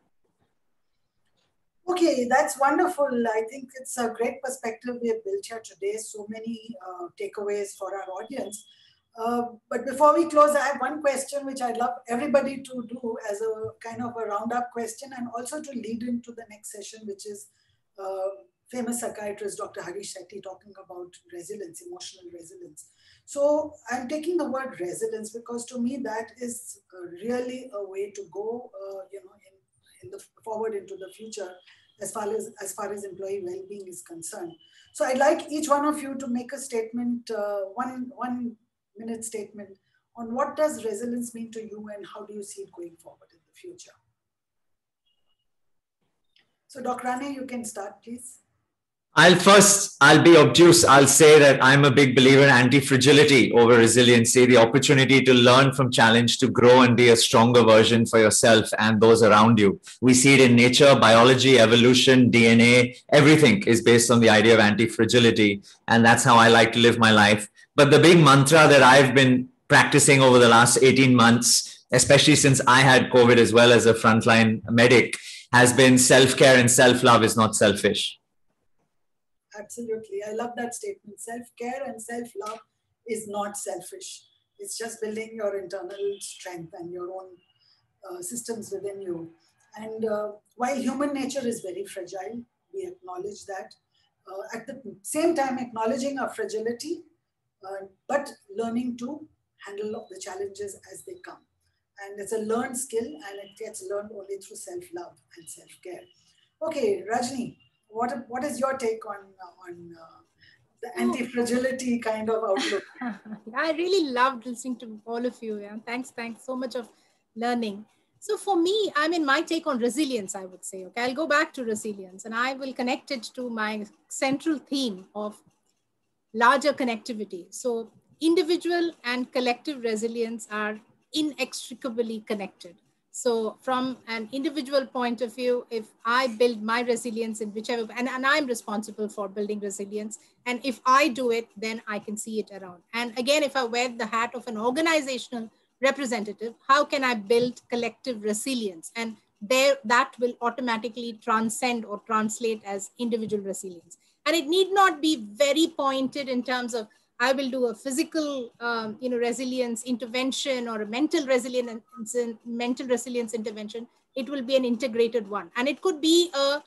Okay, that's wonderful. I think it's a great perspective we have built here today. So many uh, takeaways for our audience. Uh, but before we close, I have one question which I'd love everybody to do as a kind of a roundup question, and also to lead into the next session, which is uh, famous psychiatrist Doctor Harish Sethi talking about resilience, emotional resilience. So I'm taking the word resilience because to me that is really a way to go, uh, you know, in, in the forward into the future as far as as far as employee well-being is concerned. So I'd like each one of you to make a statement, uh, one one minute statement on what does resilience mean to you and how do you see it going forward in the future. So Doctor Rane, you can start, please. I'll first, I'll be obtuse. I'll say that I'm a big believer in anti-fragility over resiliency, the opportunity to learn from challenge, to grow and be a stronger version for yourself and those around you. We see it in nature, biology, evolution, D N A, everything is based on the idea of anti-fragility. And that's how I like to live my life. But the big mantra that I've been practicing over the last eighteen months, especially since I had COVID as well as a frontline medic, has been self-care and self-love is not selfish. Absolutely. I love that statement. Self-care and self-love is not selfish. It's just building your internal strength and your own uh, systems within you. And uh, while human nature is very fragile, we acknowledge that. Uh, at the same time, acknowledging our fragility, uh, but learning to handle the challenges as they come. And it's a learned skill, and it gets learned only through self-love and self-care. Okay, Rajni, what what is your take on on uh, the anti-fragility kind of outlook? I really loved listening to all of you. Yeah, thanks, thanks so much of learning. So for me, I mean, my take on resilience, I would say. Okay, I'll go back to resilience, and I will connect it to my central theme of larger connectivity. So individual and collective resilience are inextricably connected. So from an individual point of view, if I build my resilience in whichever, and, and I'm responsible for building resilience, and if I do it, then I can see it around. And again, if I wear the hat of an organizational representative, how can I build collective resilience? And there, that will automatically transcend or translate as individual resilience. And it need not be very pointed in terms of, I will do a physical, um, you know, resilience intervention or a mental resilience, mental resilience intervention. It will be an integrated one, and it could be a,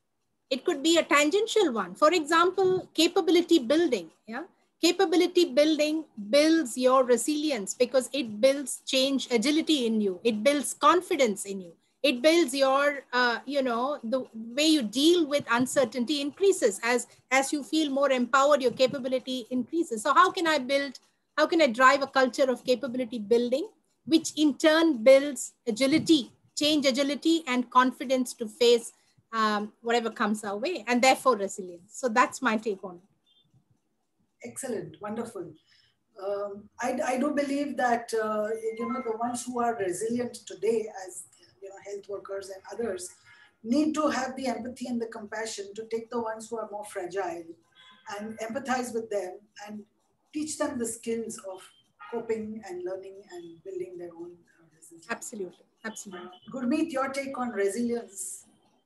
it could be a tangential one. For example, capability building. Yeah, capability building builds your resilience because it builds change agility in you. It builds confidence in you. It builds your, uh, you know, the way you deal with uncertainty increases. As, as you feel more empowered, your capability increases. So how can I build, how can I drive a culture of capability building, which in turn builds agility, change agility and confidence to face um, whatever comes our way, and therefore resilience. So that's my take on it. Excellent, wonderful. Um, I, I do believe that, uh, you know, the ones who are resilient today as, you know, health workers and others need to have the empathy and the compassion to take the ones who are more fragile and empathize with them and teach them the skills of coping and learning and building their own uh, resilience. Absolutely. Absolutely. Uh, Gurmeet, your take on resilience.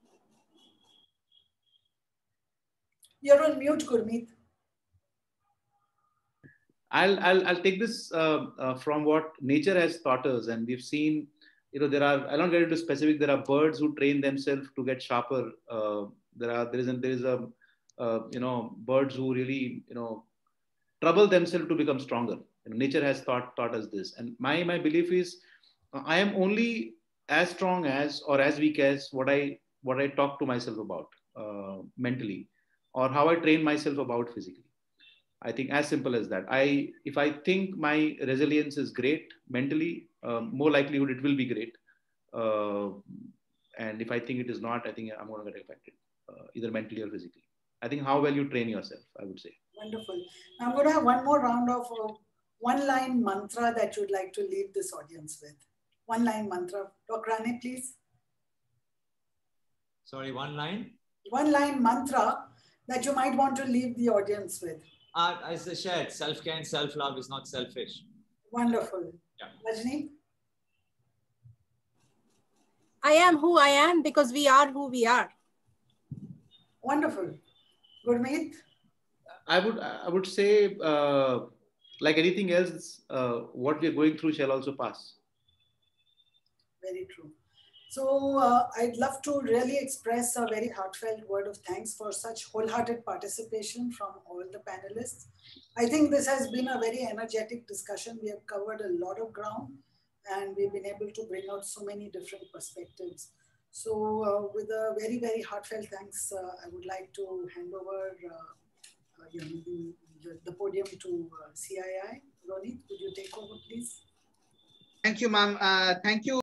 You're on mute, Gurmeet. I'll, I'll, I'll take this uh, uh, from what nature has taught us. And we've seen, you know, there are, I don't get into specific, there are birds who train themselves to get sharper. Uh, there are, there is, a, there is a, uh, you know, birds who really, you know, trouble themselves to become stronger. You know, nature has taught, taught us this. And my, my belief is uh, I am only as strong as, or as weak as what I, what I talk to myself about uh, mentally, or how I train myself about physically. I think as simple as that. I, if I think my resilience is great mentally, uh, more likelihood it will be great. Uh, and if I think it is not, I think I'm going to get affected, uh, either mentally or physically. I think how well you train yourself, I would say. Wonderful. Now I'm going to have one more round of uh, one-line mantra that you'd like to leave this audience with. One-line mantra. Doctor Rane, please. Sorry, one line? One-line mantra that you might want to leave the audience with. Uh, as I shared, self-care and self-love is not selfish. Wonderful. Yeah. Rajni? I am who I am because we are who we are. Wonderful. Gurmeet? I would, I would say, uh, like anything else, uh, what we are going through shall also pass. Very true. So uh, I'd love to really express a very heartfelt word of thanks for such wholehearted participation from all the panelists. I think this has been a very energetic discussion. We have covered a lot of ground and we've been able to bring out so many different perspectives. So uh, with a very, very heartfelt thanks, uh, I would like to hand over uh, uh, you know, the, the, the podium to uh, C I I. Ronit, would you take over, please? Thank you, ma'am. Uh, thank you.